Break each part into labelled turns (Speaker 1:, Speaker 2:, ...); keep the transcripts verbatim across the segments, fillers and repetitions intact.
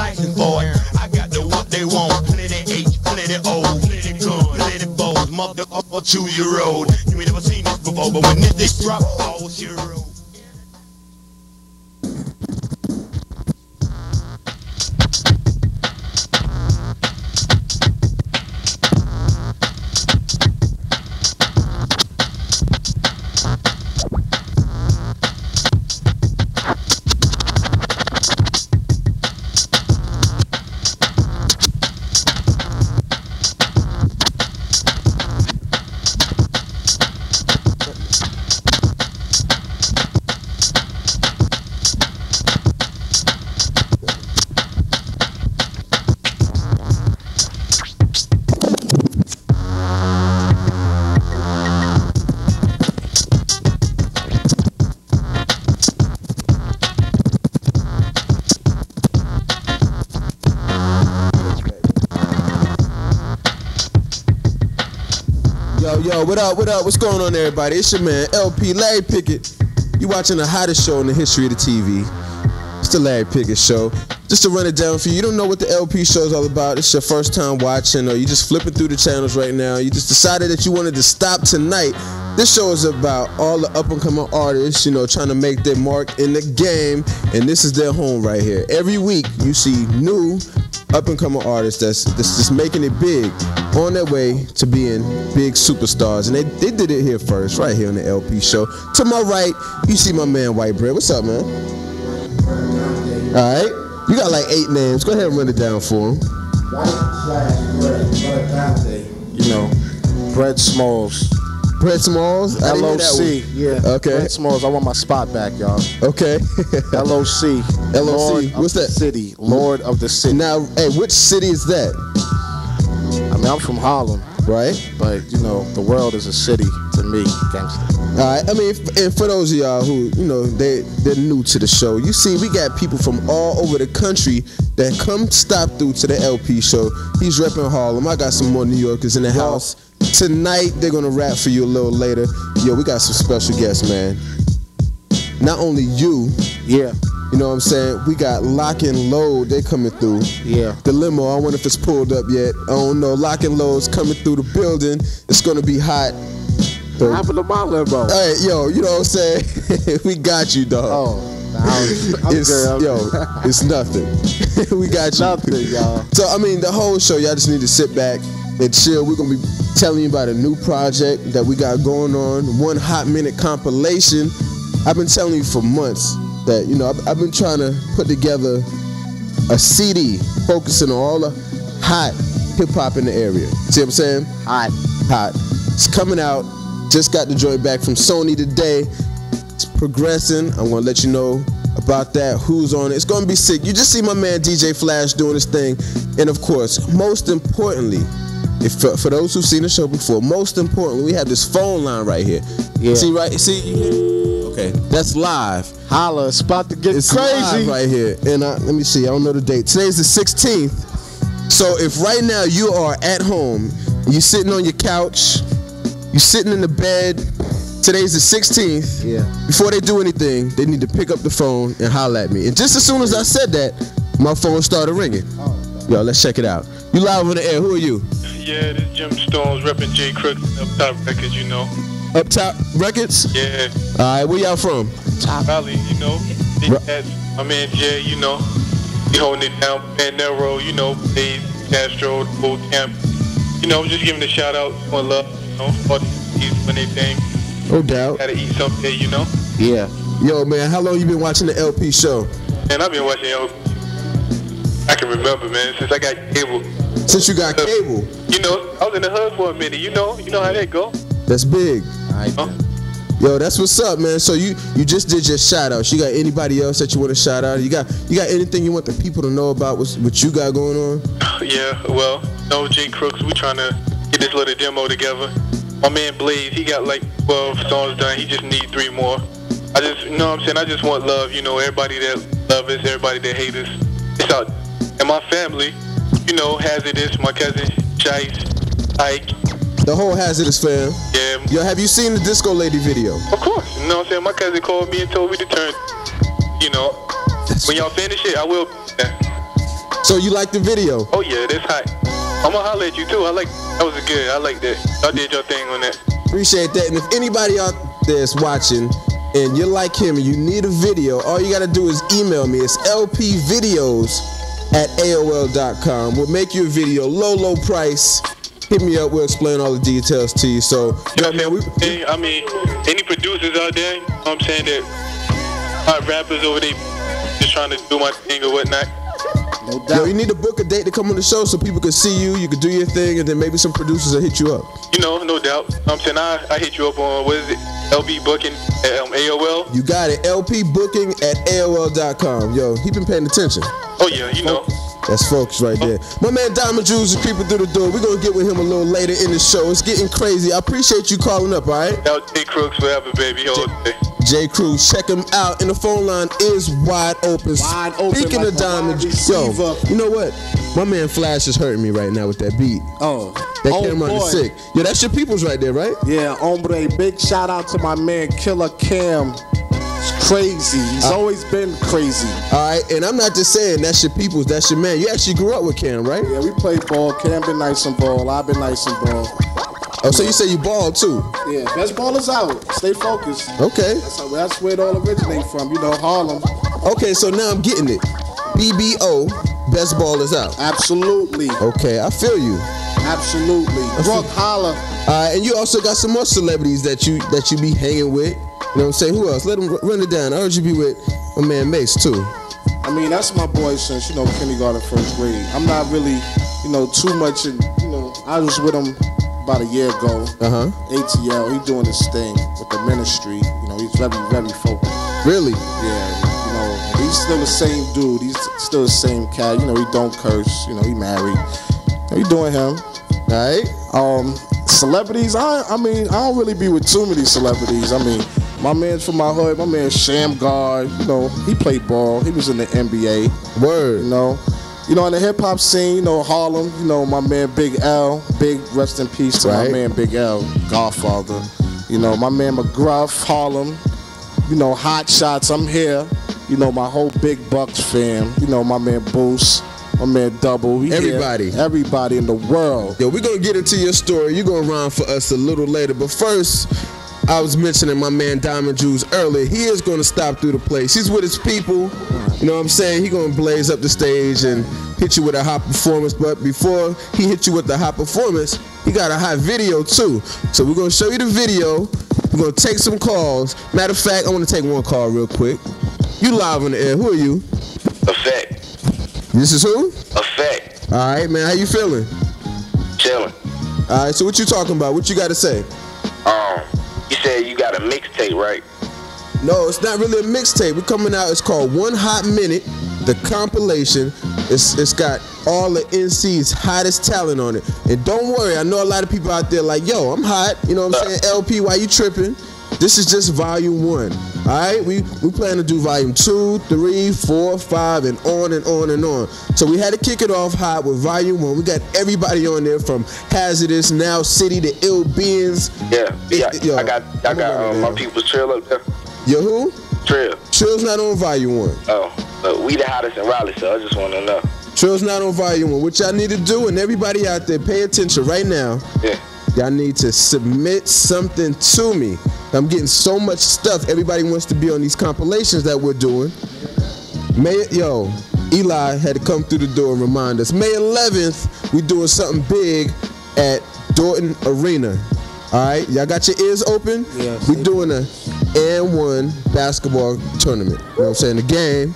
Speaker 1: fighting for it. I got the what they want. Plenty H, plenty O, plenty gun, plenty bows. Motherfucker, choose your road. You ain't never seen this before, but when this drop, all your road.
Speaker 2: Yo, what up, what up, what's going on everybody? It's your man, L P, Larry Pickett. You watching the hottest show in the history of the T V. It's the Larry Pickett Show. Just to run it down for you, you don't know what the L P show is all about. It's your first time watching, or you just flipping through the channels right now. You just decided that you wanted to stop tonight. This show is about all the up-and-coming artists, you know, trying to make their mark in the game, and this is their home right here. Every week, you see new up-and-coming artists that's, that's just making it big, on their way to being big superstars. And they, they did it here first, right here on the L P show. To my right, you see my man White Bread. What's up, man? Alright. You got like eight names. Go ahead and run it down for him.
Speaker 3: You know, Brett Smalls.
Speaker 2: Brett Smalls?
Speaker 3: L O C. Yeah.
Speaker 2: Okay.
Speaker 3: Brett Smalls. I want my spot back, y'all.
Speaker 2: Okay.
Speaker 3: L O C.
Speaker 2: L O C. What's that?
Speaker 3: City. Lord of the City.
Speaker 2: Now, hey, which city is that?
Speaker 3: I mean, I'm from Harlem,
Speaker 2: right?
Speaker 3: But you know, the world is a city to me, gangster.
Speaker 2: All right. I mean, and for those of y'all who, you know, they they're new to the show, you see, we got people from all over the country that come stop through to the L P show. He's repping Harlem. I got some more New Yorkers in the
Speaker 3: Yo.
Speaker 2: house tonight. They're gonna rap for you a little later. Yo, we got some special guests, man. Not only you.
Speaker 3: Yeah.
Speaker 2: You know what I'm saying? We got Lock and Load, they coming through.
Speaker 3: Yeah.
Speaker 2: The limo, I wonder if it's pulled up yet. I don't know. Lock and Load's coming through the building. It's gonna be hot.
Speaker 3: What happened to my limo?
Speaker 2: Hey, yo, you know what I'm saying? We got you, dog.
Speaker 3: Oh, I'm, I'm
Speaker 2: it's,
Speaker 3: good.
Speaker 2: Yo, it's nothing. We got you.
Speaker 3: Nothing, y'all.
Speaker 2: So, I mean, the whole show, y'all just need to sit back and chill. We're gonna be telling you about a new project that we got going on, one hot minute compilation. I've been telling you for months that, you know, I've, I've been trying to put together a C D focusing on all the hot hip-hop in the area. See what I'm saying?
Speaker 3: Hot.
Speaker 2: Hot. It's coming out. Just got the joint back from Sony today. It's progressing. I'm going to let you know about that, who's on it. It's going to be sick. You just see my man D J Flash doing his thing. And, of course, most importantly, if for, for those who've seen the show before, most importantly, we have this phone line right here. Yeah. See, right? See? Okay, that's live.
Speaker 3: Holla, it's about to get
Speaker 2: it's
Speaker 3: crazy.
Speaker 2: Live right here. And uh, let me see, I don't know the date. Today's the sixteenth. So if right now you are at home, you're sitting on your couch, you're sitting in the bed, today's the sixteenth.
Speaker 3: Yeah.
Speaker 2: Before they do anything, they need to pick up the phone and holler at me. And just as soon as I said that, my phone started ringing. Oh, yo, let's check it out. You live on the air. Who are you?
Speaker 4: Yeah, this Jim Stones repping J Crooks, Up Top Records, you know.
Speaker 2: Up Top Records?
Speaker 4: Yeah.
Speaker 2: All right, where y'all from?
Speaker 4: Top Valley, you know. Big Cats, my man Jay, you know. He holding it down. Panero, you know. Dave, Castro, the whole camp. You know, just giving a shout out on love, you know. All these when they think.
Speaker 2: No doubt.
Speaker 4: Gotta eat someday, you know.
Speaker 3: Yeah.
Speaker 2: Yo, man, how long you been watching the L P show?
Speaker 4: Man, I've been watching L P. I can remember, man, since I got cable.
Speaker 2: Since you got cable?
Speaker 4: You know, I was in the hood for a minute. You know, you know how that go.
Speaker 2: That's big.
Speaker 4: Huh?
Speaker 2: Yo, that's what's up, man. So you you just did your shout outs. You got anybody else that you want to shout out? You got you got anything you want the people to know about what, what you got going on?
Speaker 4: Yeah, well, no, J Crooks, we trying to get this little demo together. My man Blaze, he got like twelve songs done. He just need three more. I just, you know what I'm saying? I just want love. You know, everybody that love us, everybody that hate us. It's out. And my family, you know, Hazardous, my cousin Chice, Ike.
Speaker 2: The whole Hazardous fam.
Speaker 4: Yeah.
Speaker 2: Yo, have you seen the Disco Lady video?
Speaker 4: Of course. You know what I'm saying? My cousin called me and told me to turn. You know,
Speaker 2: That's
Speaker 4: when y'all finish it, I will. Yeah.
Speaker 2: So you like the video?
Speaker 4: Oh yeah, that's hot. I'm gonna holler at you too. I like that was good. I like that. Y'all did your thing on that.
Speaker 2: Appreciate that. And if anybody out there is watching and you're like him and you need a video, all you gotta do is email me. It's L P videos at A O L dot com. We'll make you a video, low, low price. Hit me up, we'll explain all the details to you. So,
Speaker 4: you know, man, we, hey, I mean, any producers out there, you know what I'm saying, that hot rappers over there just trying to do my thing or whatnot.
Speaker 2: No doubt. Yo, you need to book a date to come on the show so people can see you, you can do your thing, and then maybe some producers will hit you up.
Speaker 4: You know, no doubt. You know what I'm saying, I, I hit you up on, what is it, L P Booking at um, A O L?
Speaker 2: You got it, L P Booking at A O L dot com. Yo, he been paying attention.
Speaker 4: Oh, yeah, you know.
Speaker 2: That's folks right there. My man Diamond Jules is creeping through the door. We're going to get with him a little later in the show. It's getting crazy. I appreciate you calling up, all right?
Speaker 4: L J Crooks forever, baby. All day.
Speaker 2: J. Cruz, check him out. And the phone line is wide open.
Speaker 3: Wide open.
Speaker 2: Speaking
Speaker 3: like
Speaker 2: of Diamond, yo, you know what? My man Flash is hurting me right now with that beat.
Speaker 3: Oh.
Speaker 2: That
Speaker 3: oh
Speaker 2: camera is sick. Yo, that's your people's right there, right?
Speaker 3: Yeah, hombre. Big shout out to my man Killer Cam. It's crazy. He's uh, always been crazy.
Speaker 2: All right, and I'm not just saying that's your people's, that's your man. You actually grew up with Cam, right?
Speaker 3: Yeah, we played ball. Cam been nice and ball. I've been nice and ball.
Speaker 2: Oh, so you say you ball too?
Speaker 3: Yeah, best ballers out. Stay focused.
Speaker 2: Okay.
Speaker 3: That's, how, that's where it all originates from, you know, Harlem.
Speaker 2: Okay, so now I'm getting it. B B O, best ballers out.
Speaker 3: Absolutely.
Speaker 2: Okay, I feel you.
Speaker 3: Absolutely. Brooke, holla.
Speaker 2: All right, and you also got some more celebrities that you that you be hanging with. You know what I'm saying? Who else? Let them run it down. I heard you be with my man Mace too.
Speaker 3: I mean, that's my boy since, you know, kindergarten, first grade. I'm not really, you know, too much in, you know, I was with him about a year ago.
Speaker 2: Uh-huh.
Speaker 3: A T L, he doing his thing with the ministry. You know, he's very, very focused.
Speaker 2: Really?
Speaker 3: Yeah, you know, he's still the same dude. He's still the same cat. You know, he don't curse. You know, he married. He doing him.
Speaker 2: All right.
Speaker 3: Um, celebrities, I I mean, I don't really be with too many celebrities. I mean, my man's from my hood, my man Sham God, you know, he played ball. He was in the N B A.
Speaker 2: Word.
Speaker 3: You know. You know, in the hip hop scene, you know, Harlem, you know, my man Big L, big rest in peace to
Speaker 2: right.
Speaker 3: my man Big L, Godfather. You know, my man McGruff, Harlem, you know, Hot Shots, I'm here. You know, my whole Big Bucks fam. You know, my man Boost. My man Double. We
Speaker 2: everybody.
Speaker 3: Here. Everybody in the world.
Speaker 2: Yo, we're going to get into your story. You're going to rhyme for us a little later. But first, I was mentioning my man Diamond Jules earlier. He is going to stop through the place. He's with his people. You know what I'm saying? He's going to blaze up the stage and hit you with a hot performance. But before he hit you with the hot performance, he got a hot video too. So we're going to show you the video. We're going to take some calls. Matter of fact, I want to take one call real quick. You live on the air. Who are you?
Speaker 5: Effect.
Speaker 2: This is who?
Speaker 5: Effect.
Speaker 2: All right, man. How you feeling?
Speaker 5: Chilling.
Speaker 2: All right. So what you talking about? What you got to say?
Speaker 5: Um, you said you got a mixtape, right?
Speaker 2: No, it's not really a mixtape. We're coming out. It's called One Hot Minute, the compilation. It's it's got all the N C's hottest talent on it. And don't worry, I know a lot of people out there like, yo, I'm hot. You know what I'm saying? L P, why you tripping? This is just volume one. All right, we we plan to do volume two, three, four, five, and on and on and on. So we had to kick it off hot with volume one. We got everybody on there from Hazardous, Now City, to Ill Beings.
Speaker 5: Yeah, yeah.
Speaker 2: It, yo,
Speaker 5: I got I got um, my people's Trill up there.
Speaker 2: Yo, who?
Speaker 5: Trill.
Speaker 2: Trill's not on volume one.
Speaker 5: Oh, but we the hottest in Raleigh, so I just want to know.
Speaker 2: Trill's not on volume one. What y'all need to do, and everybody out there, pay attention right now.
Speaker 5: Yeah.
Speaker 2: Y'all need to submit something to me. I'm getting so much stuff. Everybody wants to be on these compilations that we're doing. May, yo, Eli had to come through the door and remind us. May eleventh, we doing something big at Dorton Arena. All right, y'all got your ears open?
Speaker 3: Yeah.
Speaker 2: We doing a and one basketball tournament. You know what I'm saying? The game.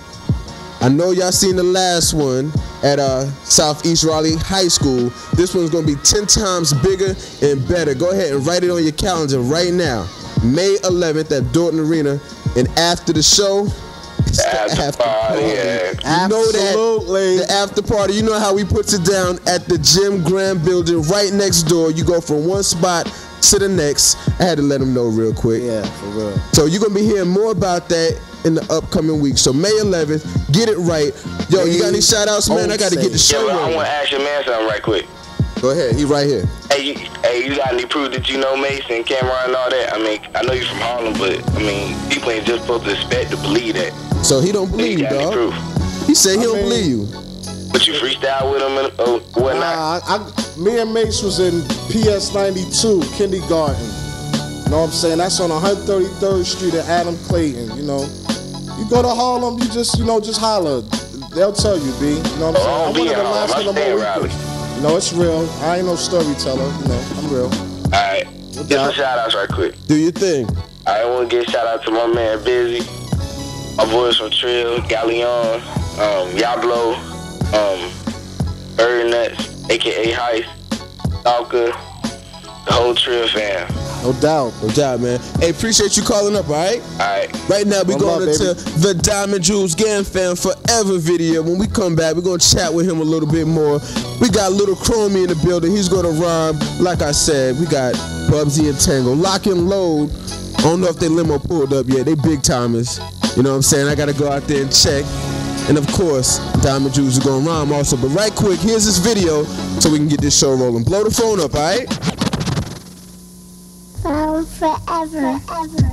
Speaker 2: I know y'all seen the last one at uh, Southeast Raleigh High School. This one's gonna be ten times bigger and better. Go ahead and write it on your calendar right now. May eleventh at Dorton Arena. And after the show, it's the
Speaker 5: After
Speaker 2: after
Speaker 5: party,
Speaker 2: party.
Speaker 5: yeah.
Speaker 2: You know
Speaker 3: Absolutely.
Speaker 2: that the after party. You know how we puts it down at the Jim Graham building right next door. You go from one spot to the next. I had to let them know real quick.
Speaker 3: Yeah, for real.
Speaker 2: So you're gonna be hearing more about that in the upcoming week. So May eleventh, get it right. Yo, you got any shout outs, man? I gotta get the
Speaker 5: Yeah,
Speaker 2: show
Speaker 5: well, I
Speaker 2: on.
Speaker 5: want to ask your man something right quick.
Speaker 2: Go ahead, he right here.
Speaker 5: Hey, you, hey, you got any proof that you know Mason, Cameron, and all that? I mean, I know you're from Harlem, but I mean, people ain't just supposed to expect to believe that.
Speaker 2: So he don't believe you,
Speaker 5: got any
Speaker 2: dog.
Speaker 5: proof?
Speaker 2: He said he
Speaker 3: I
Speaker 2: don't
Speaker 3: mean-
Speaker 2: believe you.
Speaker 5: But you freestyle with him and or whatnot?
Speaker 3: Nah, I, I, me and Mace was in P S ninety-two, kindergarten. You know what I'm saying? That's on one thirty-third Street at Adam Clayton, you know. You go to Harlem, you just, you know, just holler. They'll tell you, B. You know what I'm saying?
Speaker 5: Oh,
Speaker 3: I'm one of the last of them
Speaker 5: Raleigh.
Speaker 3: You know, it's real. I ain't no storyteller, you know, I'm real.
Speaker 5: Alright, get some shout outs right quick.
Speaker 2: Do your thing.
Speaker 5: I want to give a shout out to my man Busy, my boys from Trill, Galleon, um, Yablo, um, Bird Nuts, aka Heist, Stalker, the whole Trill fam.
Speaker 3: No doubt.
Speaker 2: No doubt, man. Hey, appreciate you calling up, all right?
Speaker 5: All right.
Speaker 2: Right now, we're
Speaker 3: One
Speaker 2: going
Speaker 3: more,
Speaker 2: into
Speaker 3: baby.
Speaker 2: the Diamond Jules Gang Fam Forever video. When we come back, we're going to chat with him a little bit more. We got Little Chromie in the building. He's going to rhyme. Like I said, we got Bubsy and Tango. Lock and Load. I don't know if they limo pulled up yet. They big timers. You know what I'm saying? I got to go out there and check. And of course, Diamond Jules are going to rhyme also. But right quick, here's this video so we can get this show rolling. Blow the phone up, all right?
Speaker 6: Sound forever. Forever.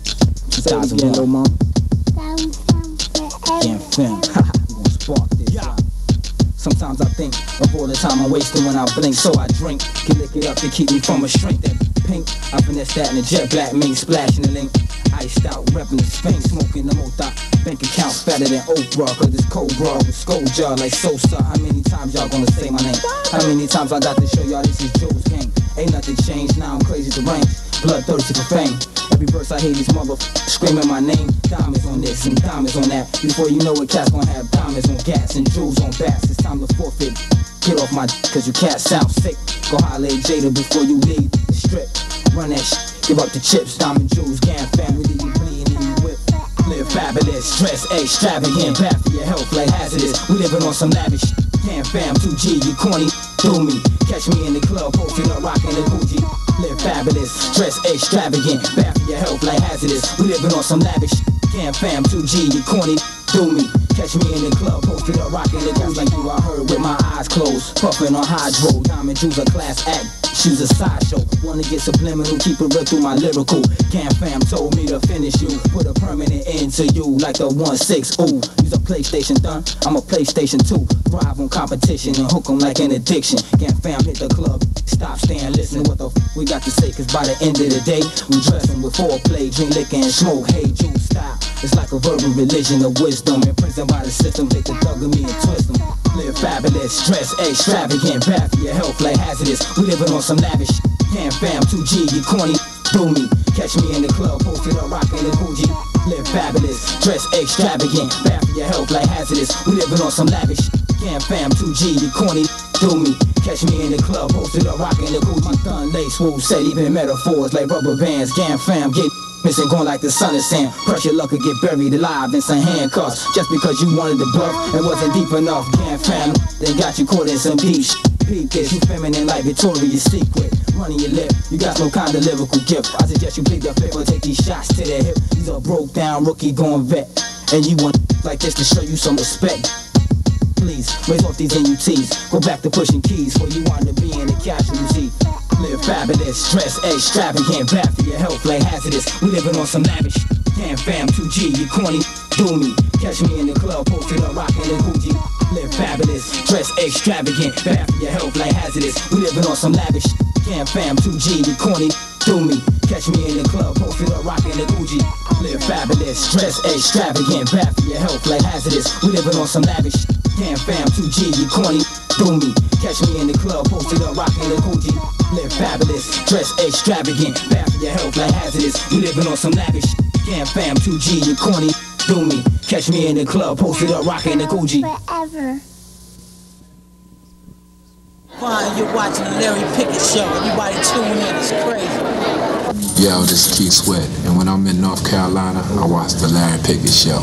Speaker 7: two thousand one, little mom.
Speaker 6: Sound, sound forever.
Speaker 7: Can't film. Haha, we gon' spark this. Yeah. Sometimes I think of all the time I'm wasting when I blink, so I drink. Can lick it up to keep me from a shrink. That pink, I finesse that in the jet black, mink splashing the link. Iced out, reppin' the Spain, smoking the Mota. Bank account fatter than Oprah, cause it's Cobra with skull jar like Sosa. How many times y'all gonna say my name? How many times I got to show y'all this is Joe's game? Ain't nothing changed, now I'm crazy to range. Blood thirsty for fame. Every verse I hear these motherfuckers screaming my name. Diamonds on this and diamonds on that. Before you know it, cats gonna have diamonds on gas and jewels on bats. It's time to forfeit. Get off my d- cause you cats sound sick. Go holler at Jada before you leave the strip. Run that shit. Give up the chips. Diamond Jules, Gang family, you bleeding and you whip. Live fabulous, stress extravagant, bad for your health like hazardous. We living on some lavish shit. Can fam, two G, you corny, do me. Catch me in the club, posted up, rocking the Gucci. Live fabulous, stress extravagant, bad for your health like hazardous. We living on some lavish shit. Can fam, two G, you corny, do me. Catch me in the club, posted up, rocking the Gucci. Like you, I heard with my eyes closed, puffing on hydro. Diamond Jules a class act. She's a sideshow, wanna get subliminal, keep it real through my lyrical. Cam fam told me to finish you, put a permanent end to you like the one six. Ooh, use a PlayStation done, I'm a PlayStation two. Thrive on competition and hook 'em like an addiction. Cam fam hit the club, stop, stand, listen what the f we got to say. Cause by the end of the day, we dressing with foreplay, drink liquor and smoke. Hey Jules style, it's like a verbal religion of wisdom. Imprisoned by the system, take the thug of me and twist them. Live fabulous, stress extravagant, bad for your health like hazardous. We living on some lavish shit. Can fam, two G, you corny, do me. Catch me in the club, posted up, rocking the Gucci. Live fabulous, stress extravagant, bad for your health like hazardous. We living on some lavish shit. Can fam, two G, you corny, do me. Catch me in the club, posted up, rocking the Gucci. My thun lace, woo, said even metaphors like rubber bands. Can fam, get missing, going like the sun is sand. Pressure luck could get buried alive in some handcuffs. Just because you wanted to bluff and wasn't deep enough. Can't fam, they got you caught in some deep shit. Peep this, you feminine like Victoria's Secret. Running your lip, you got no kind of lyrical gift. I suggest you plead the fifth or take these shots to the hip. These are broke down rookie going vet, and you want like this to show you some respect. Please, raise off these N U Ts. Go back to pushing keys where you want to be in the casualty. Live fabulous, stress extravagant, bad for your health like hazardous. We living on some lavish. Can fam, two G, you corny, do me. Catch me in the club, posted up, rocking the Gucci. Live fabulous, stress extravagant, bad for your health like hazardous. We living on some lavish. Can fam, two G, you corny, do me. Catch me in the club, posted up, rocking the Gucci. Live fabulous, stress extravagant, bad for your health like hazardous. We living on some lavish. Can fam, two G, you corny, do me. Catch me in the club, posted up, rocking the Gucci. Live fabulous, stress extravagant, bad for your health like hazardous. We living on some lavish. Can fam, two G, you corny, do me. Catch me in the club, posted up, rocking the Gucci.
Speaker 6: Forever.
Speaker 8: Fine, you're watching the Larry Pickett Show. Everybody tune in, it's crazy.
Speaker 9: Yo, this is Keith Sweat, and when I'm in North Carolina, I watch the Larry Pickett Show.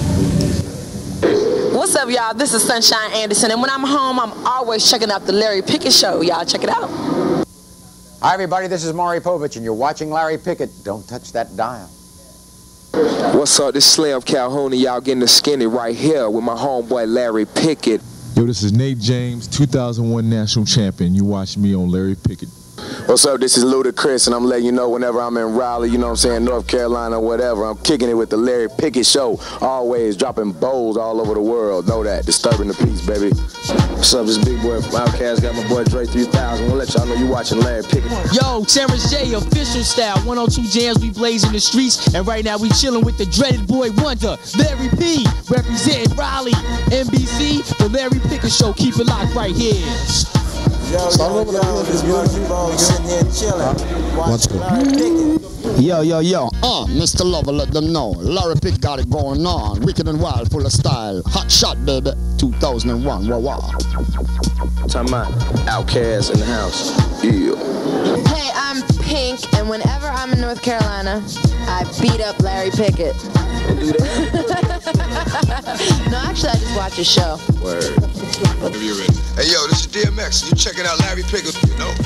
Speaker 10: What's up, y'all? This is Sunshine Anderson, and when I'm home, I'm always checking out the Larry Pickett Show. Y'all check it out.
Speaker 11: Hi, everybody. This is Maury Povich, and you're watching Larry Pickett. Don't touch that dial.
Speaker 12: What's up? This is Slay of Calhoun. Y'all getting the skinny right here with my homeboy Larry Pickett.
Speaker 13: Yo, this is Nate James, two thousand one national champion. You watch me on Larry Pickett.
Speaker 12: What's up? This is Ludacris, and I'm letting you know whenever I'm in Raleigh, you know what I'm saying, North Carolina, whatever, I'm kicking it with the Larry Pickett Show. Always dropping bowls all over the world. Know that. Disturbing the peace, baby. What's up? This big boy from Outkast. Got my boy Dre three thousand. We'll let y'all know you watching Larry Pickett.
Speaker 8: Yo, Terrence J, official style. one oh two jams, we blazing the streets. And right now we chilling with the dreaded boy Wonder, Larry P, representing Raleigh. N B C, the Larry Pickett Show. Keep it locked right here.
Speaker 7: Yo, yo, yo, this beautiful boy sitting here chilling, watching Larry Pickett.
Speaker 13: Yo, yo, yo, uh, Mister Lover, let them know. Larry Pickett got it going on. Wicked and wild, full of style. Hot shot, baby. two thousand one, wah wah.
Speaker 12: Talking about Outkast in the house. Yeah.
Speaker 10: Hey, I'm Pink, and whenever I'm in North Carolina, I beat up Larry Pickett.
Speaker 12: Don't do that.
Speaker 10: No, actually, I just watch his show.
Speaker 12: Word.
Speaker 14: Whenever you're ready. Hey, yo, this is D M X. You checking out Larry Pickett, you know?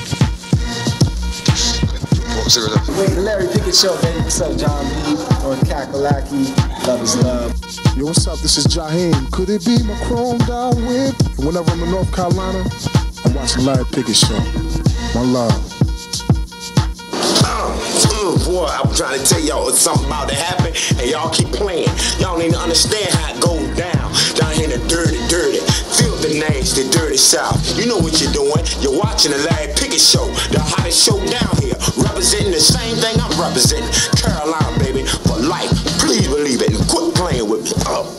Speaker 7: Wait, the Larry Pickett Show, baby. What's up, John B? Or Kakalaki? Love is love.
Speaker 3: Yo, what's up? This is Jaheim. Could it be my chrome down whip? And whenever I'm in North Carolina, I'm watching Larry Pickett Show. My love.
Speaker 1: Boy, I'm trying to tell y'all something about to happen, and y'all keep playing. Y'all need to understand how it goes down, down here in the dirty, dirty, filthy, nasty, dirty South. You know what you're doing. You're watching the Larry Pickett Show, the hottest show down here, representing the same thing I'm representing. Carolina, baby, for life. Please believe it, and quit playing with me. Oh.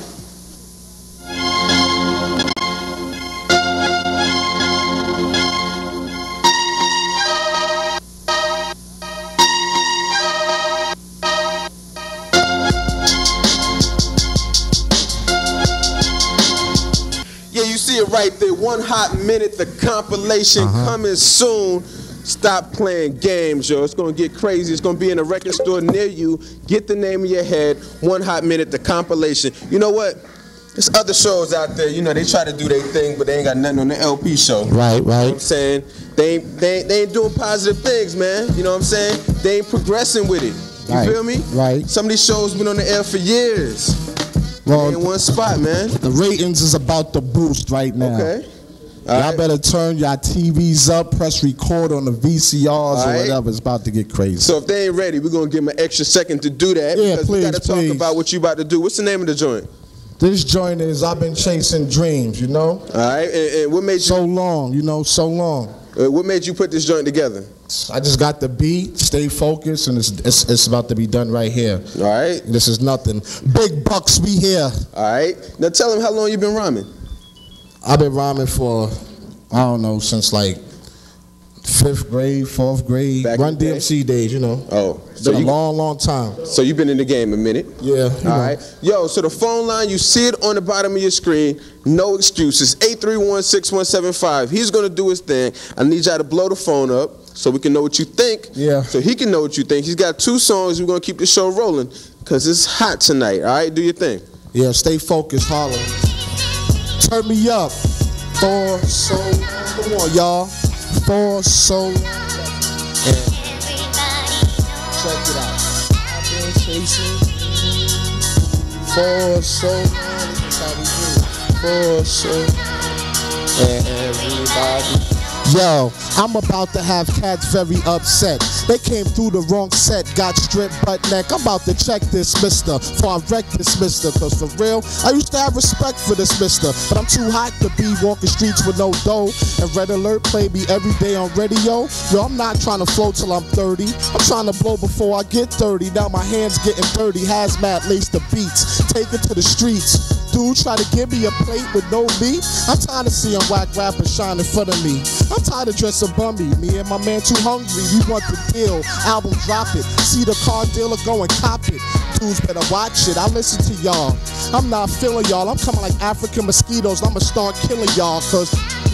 Speaker 2: See it right there. One hot minute, the compilation uh-huh. coming soon. Stop playing games, yo. It's gonna get crazy. It's gonna be in a record store near you. Get the name of your head. One hot minute, the compilation. You know what? There's other shows out there. You know they try to do their thing, but they ain't got nothing on the L P show.
Speaker 3: Right, right.
Speaker 2: You know what I'm saying? They ain't, they ain't, they ain't doing positive things, man. You know what I'm saying? They ain't progressing with it. You
Speaker 3: right,
Speaker 2: feel me?
Speaker 3: Right.
Speaker 2: Some of these shows been on the air for years.
Speaker 3: Well,
Speaker 2: in one spot, man.
Speaker 3: The ratings is about to boost right now.
Speaker 2: Okay.
Speaker 3: Y'all
Speaker 2: right.
Speaker 3: better turn your T Vs up, press record on the V C Rs
Speaker 2: All
Speaker 3: or
Speaker 2: right.
Speaker 3: whatever. It's about to get crazy.
Speaker 2: So if they ain't ready, we're going to give them an extra second to do that.
Speaker 3: Yeah,
Speaker 2: because
Speaker 3: please,
Speaker 2: we got to talk
Speaker 3: please.
Speaker 2: about what you about to do. What's the name of the joint?
Speaker 3: This joint is I've been chasing dreams, you know?
Speaker 2: All right. And, and what made you...
Speaker 3: So long, you know, so long.
Speaker 2: Uh, what made you put this joint together?
Speaker 3: I just got the beat, stay focused, and it's, it's, it's about to be done right here.
Speaker 2: All right.
Speaker 3: This is nothing. Big bucks, we here.
Speaker 2: All right. Now tell them how long you been rhyming.
Speaker 3: I've been rhyming for, I don't know, since like fifth grade, fourth grade,
Speaker 2: Back
Speaker 3: Run D M C days, you know.
Speaker 2: Oh.
Speaker 3: So been a long, long time.
Speaker 2: So you've been in the game a minute.
Speaker 3: Yeah.
Speaker 2: All right. Yo, so the phone line, you see it on the bottom of your screen. No excuses. eight three one, six one seven five. He's going to do his thing. I need y'all to blow the phone up so we can know what you think.
Speaker 3: Yeah.
Speaker 2: So he can know what you think. He's got two songs. We're going to keep the show rolling because it's hot tonight. All right? Do your thing.
Speaker 3: Yeah, stay focused, Harlem. Turn me up. For so long. Come on, y'all. For so long. And check it out. I've been chasing for so long. This is how we do it. For so long. And everybody. Yo, I'm about to have cats very upset. They came through the wrong set, got stripped butt neck. I'm about to check this mister, before I wreck this mister. Cause for real, I used to have respect for this mister, but I'm too hot to be walking streets with no dough. And Red Alert play me every day on radio. Yo, I'm not trying to flow till I'm thirty. I'm trying to blow before I get thirty. Now my hands getting dirty, hazmat lace the beats. Take it to the streets. Dude try to give me a plate with no meat. I'm tired of seeing whack rappers shine in front of me. I'm tired of dressing bummy. Me and my man too hungry. We want the deal. Album drop it. See the car dealer go and cop it. Dudes better watch it. I listen to y'all. I'm not feeling y'all. I'm coming like African mosquitoes. I'ma start killing y'all. Cause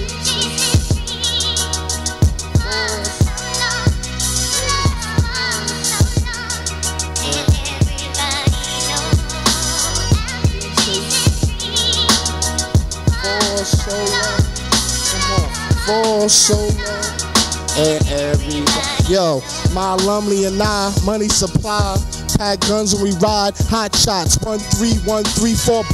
Speaker 3: so long, come on, for so long, and everybody. Yo, my alumni and I, money supply, pack guns when we ride, hot shots, one three one three four block.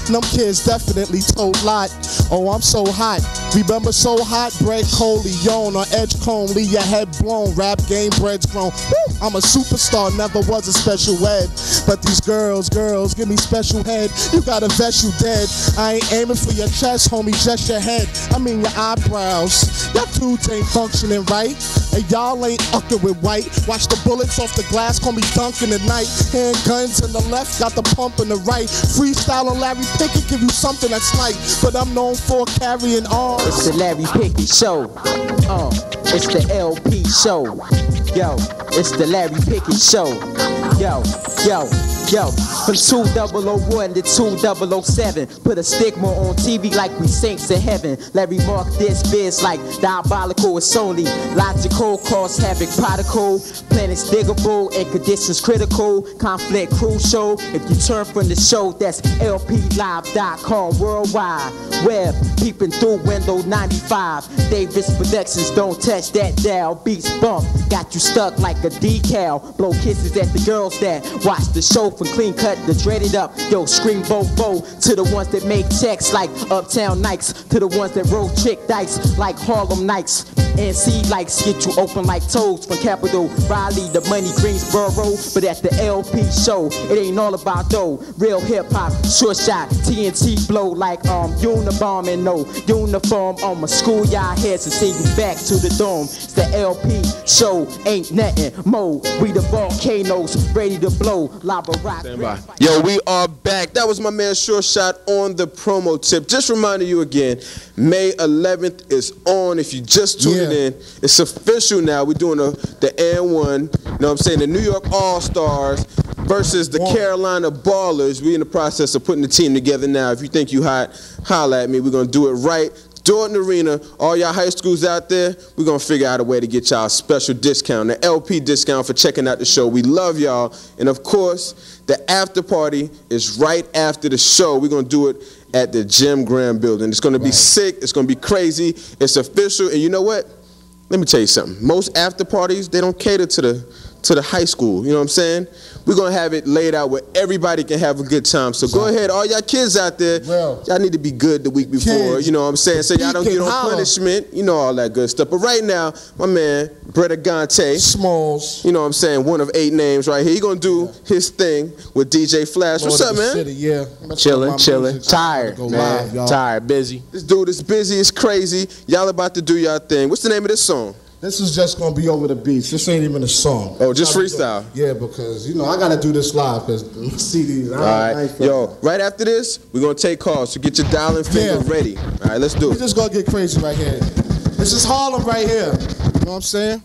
Speaker 3: Them kids definitely told lot. Oh, I'm so hot. Remember so hot? Bread Coleon on Edge Cone, leave your head blown. Rap game, bread's grown. Woo! I'm a superstar, never was a special ed. But these girls, girls, give me special head. You gotta vet you dead. I ain't aiming for your chest, homie, just your head. I mean your eyebrows. Your tooth ain't functioning right. And y'all ain't ucking with white. Watch the bullets off the glass, call me Duncan at night. Handguns in the left, got the pump in the right. Freestyle on Larry Pickett, give you something that's light. But I'm known for carrying arms.
Speaker 15: It's the Larry Pickett Show. Uh, it's the L P Show. Yo, it's the Larry Pickett Show. Yo, yo. Yo, from two thousand one to two thousand seven, put a stigma on T V like we saints in heaven. Larry marked this biz like diabolical. It's only logical, cause havoc prodigal. Planets diggable and conditions critical. Conflict crucial. If you turn from the show, that's L P live dot com. Worldwide web, peeping through window ninety-five. Davis Productions, don't touch that dial. Beats bump, got you stuck like a decal. Blow kisses at the girls that watch the show. From clean cut to dreaded up, yo, scream bo bo to the ones that make checks like Uptown Nikes, to the ones that roll chick dice like Harlem Nights. And C likes get you open like toads from Capital Raleigh to Money Greensboro. But at the L P show, it ain't all about dough. Real hip hop, short shot, T N T blow like um Unabomb and no uniform on my schoolyard heads and send you back to the dome. It's the L P show, ain't nothing more. We the volcanoes ready to blow. Lava rock.
Speaker 2: Yo, we are back. That was my man Short Shot on the promo tip. Just reminding you again, May eleventh is on. If you just tuned yeah. in, it's official now. We're doing a, the and one, you know what I'm saying, the New York All-Stars versus the One. Carolina Ballers. We're in the process of putting the team together now. If you think you hot, holla at me. We're going to do it right. Jordan Arena, all y'all high schools out there, we're going to figure out a way to get y'all a special discount, an L P discount for checking out the show. We love y'all. And, of course, the after party is right after the show. We're going to do it at the Jim Graham building. It's going to be right. sick. It's going to be crazy. It's official. And you know what? Let me tell you something. Most after parties, they don't cater to the to the high school. You know what I'm saying? We're going to have it laid out where everybody can have a good time. So go ahead, all y'all kids out there, y'all need to be good the week before. Kids, you know what I'm saying? So y'all don't get on holler. punishment. You know all that good stuff. But right now, my man, Bretta Gante.
Speaker 3: Smalls.
Speaker 2: You know what I'm saying? One of eight names right here. He going to do yeah. his thing with D J Flash. What's up, man?
Speaker 3: City, yeah.
Speaker 16: Chilling, chilling. Tired, man. Live, Tired, busy.
Speaker 2: This dude is busy. It's crazy. Y'all about to do y'all thing. What's the name of this song?
Speaker 3: This is just gonna be over the beats. This ain't even a song.
Speaker 2: Oh, just freestyle.
Speaker 3: Yeah, because you know I gotta do this live because C Ds.
Speaker 2: All right, yo. Right after this, we're gonna take calls. So get your dialing finger yeah. ready. All right, let's do it.
Speaker 3: We're just gonna get crazy right here. This is Harlem right here. You know what I'm saying?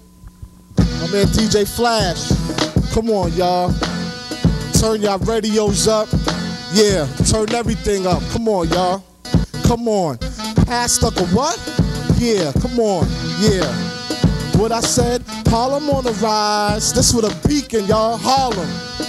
Speaker 3: My man D J Flash. Come on, y'all. Turn y'all radios up. Yeah, turn everything up. Come on, y'all. Come on. Pass stuck a what? Yeah, come on. Yeah. What I said, Harlem on the rise. This with a beacon, y'all. Harlem.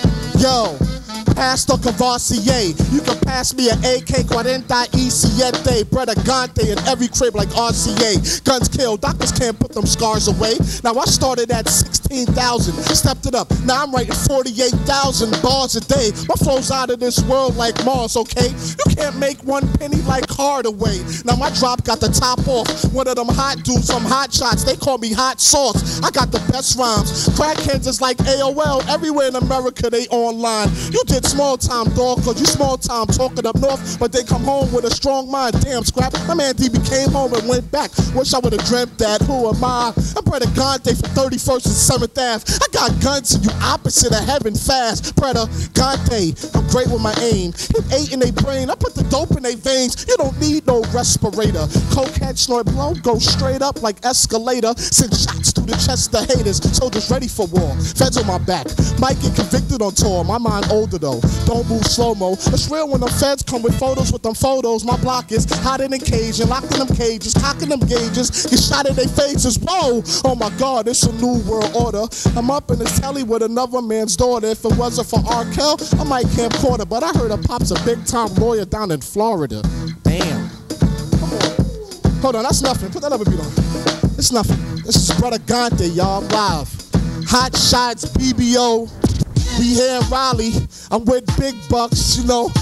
Speaker 3: Yo, pass the Cavassier. You can pass me an A K forty y siete. Bretta Gante in every crib like R C A. Guns kill, doctors can't put them scars away. Now I started at sixteen thousand, stepped it up. Now I'm writing forty-eight thousand bars a day. My flow's out of this world like Mars, okay? You can't make one penny like Hardaway. Now my drop got the top off. One of them hot dudes from Hot Shots, they call me Hot Sauce. I got the best rhymes. Crackheads is like A O L. Everywhere in America they online. You did small time, dog, cause you small time talking up north, but they come home with a strong mind. Damn, scrap. My man D B came home and went back. Wish I would have dreamt that. Who am I? I'm Bretta Gante for thirty-first and seventh Ave. I got guns and you opposite of heaven fast. Bretta Gante, I'm great with my aim. Hit eight in their brain, I put the dope in their veins. You don't need no respirator. Cokehead snort blow, go straight up like escalator. Send shots through the chest of haters. Soldiers ready for war. Feds on my back. Might get convicted on tour. My mind older though. Don't move slow-mo. It's real when the feds come with photos with them photos. My block is hot in the cage and locked in them cages, cocking them gauges, get shot in their faces. Whoa! Oh my God, it's a new world order. I'm up in the telly with another man's daughter. If it wasn't for R. Kell, I might camcorder. But I heard a pop's a big-time lawyer down in Florida. Damn. Come on. Hold on, that's nothing. Put that other beat on. It's nothing. This is Bretta Gante, y'all, live. Hot Shots, B B O. We here in Raleigh. I'm with big bucks, you know.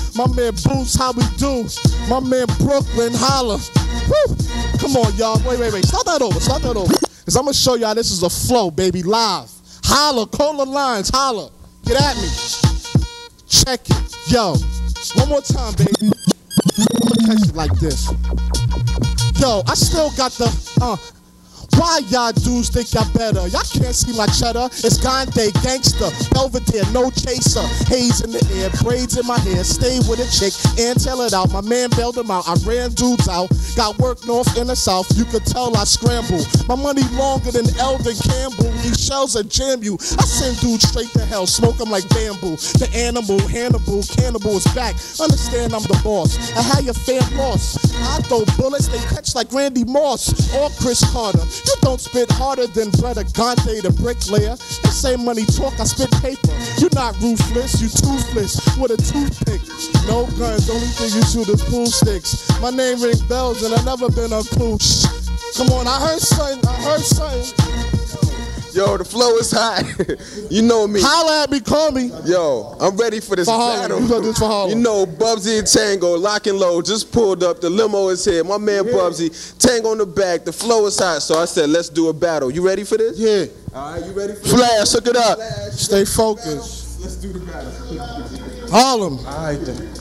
Speaker 3: My man Boots, how we do? My man Brooklyn, holla. Woo. Come on, y'all. Wait, wait, wait. Start that over. Start that over. Because I'm going to show y'all this is a flow, baby, live. Holla. Call the lines. Holla. Get at me. Check it. Yo. One more time, baby. I'm going to catch it like this. Yo, I still got the, uh, why y'all dudes think y'all better? Y'all can't see my cheddar. It's Gandhi, gangster, Belvedere, no chaser. Haze in the air, braids in my hair. Stay with a chick and tell it out. My man bailed him out. I ran dudes out. Got work north and the south. You could tell I scramble. My money longer than Eldon Campbell. These shells will jam you. I send dudes straight to hell. Smoke them like bamboo. The animal, Hannibal, cannibal is back. Understand I'm the boss. I had your fam lost. I throw bullets, they catch like Randy Moss or Chris Carter. You don't spit harder than Brother Gante the bricklayer. They say money talk, I spit paper. You're not ruthless, you toothless with a toothpick. No guns, only thing you shoot is pool sticks. My name ring bells and I've never been a pooch. Come on, I heard something, I heard something.
Speaker 2: Yo, the flow is hot. You know me.
Speaker 3: Holla at me, call me.
Speaker 2: Yo, I'm ready for this
Speaker 3: for
Speaker 2: battle.
Speaker 3: You, this for
Speaker 2: you know, Bubsy and Tango, lock and load, just pulled up. The limo is here. My man yeah. Bubsy, Tango on the back. The flow is hot. So I said, let's do a battle. You ready for this?
Speaker 3: Yeah.
Speaker 2: All right, you ready for
Speaker 3: Flash,
Speaker 2: this?
Speaker 3: hook it up.
Speaker 2: Flash.
Speaker 3: Stay focused.
Speaker 2: Let's do the battle.
Speaker 3: Harlem.
Speaker 2: All right, then.